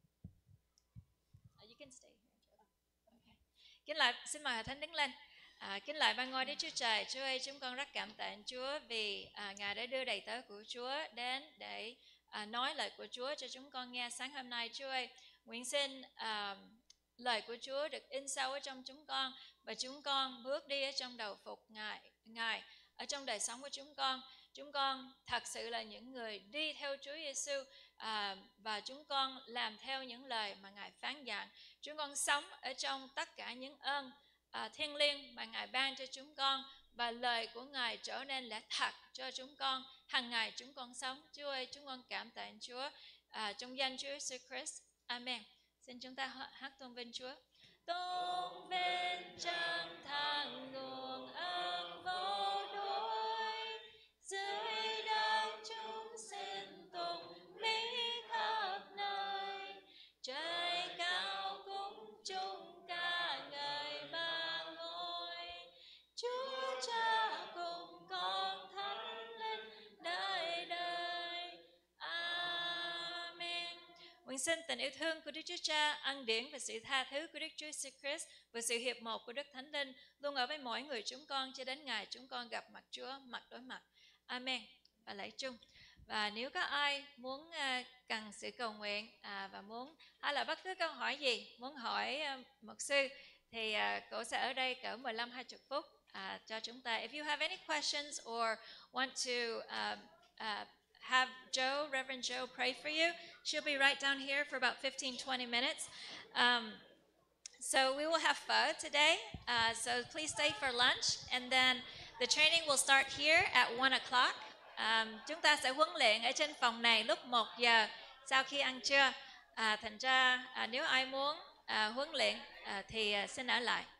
You can stay here. Okay. Kính lại, xin mời Hội Thánh đứng lên. À, kính lại ban ngôi Đức Chúa Trời, Chúa ơi, chúng con rất cảm tạ Chúa vì à, Ngài đã đưa đầy tớ của Chúa đến để à, nói lời của Chúa cho chúng con nghe sáng hôm nay. Chúa ơi, nguyện xin à, lời của Chúa được in sâu ở trong chúng con và chúng con bước đi ở trong đầu phục Ngài, Ngài ở trong đời sống của chúng con. Chúng con thật sự là những người đi theo Chúa Giêsu, à, và chúng con làm theo những lời mà Ngài phán dặn. Chúng con sống ở trong tất cả những ơn à, thiêng liêng mà Ngài ban cho chúng con, và lời của Ngài trở nên lẽ thật cho chúng con hàng ngày chúng con sống. Chúa ơi, chúng con cảm tạ Chúa à, trong danh Chúa Jesus Christ. Amen. Xin chúng ta hát tôn vinh Chúa. Tôn vinh chân thành nguồn ơn vô đối, dưới đất chúng xin tụng mỹ khắp nơi, trời cao cũng chung ca ngợi ba ngôi, Chúa Cha cùng con Thánh Linh đời đời. Amen. Nguyện xin tình yêu thương của Đức Chúa Cha, ân điển và sự tha thứ của Đức Chúa Jesus Christ và sự hiệp một của Đức Thánh Linh luôn ở với mỗi người chúng con cho đến ngày chúng con gặp mặt Chúa mặt đối mặt. Amen. Và lạy chung. Và nếu có ai muốn uh, cần sự cầu nguyện à, và muốn hay là bất cứ câu hỏi gì muốn hỏi uh, mục sư, thì uh, cổ sẽ ở đây cỡ mười lăm hai mươi phút uh, cho chúng ta. If you have any questions or want to uh, uh, have Joe, Reverend Joe, pray for you, she'll be right down here for about fifteen to twenty minutes. Um, so we will have pho today, uh, so please stay for lunch, and then the training will start here at one o'clock. Um, chúng ta sẽ huấn luyện ở trên phòng này lúc một giờ sau khi ăn trưa. À, thành ra à, nếu ai muốn à, huấn luyện à, thì à, xin ở lại.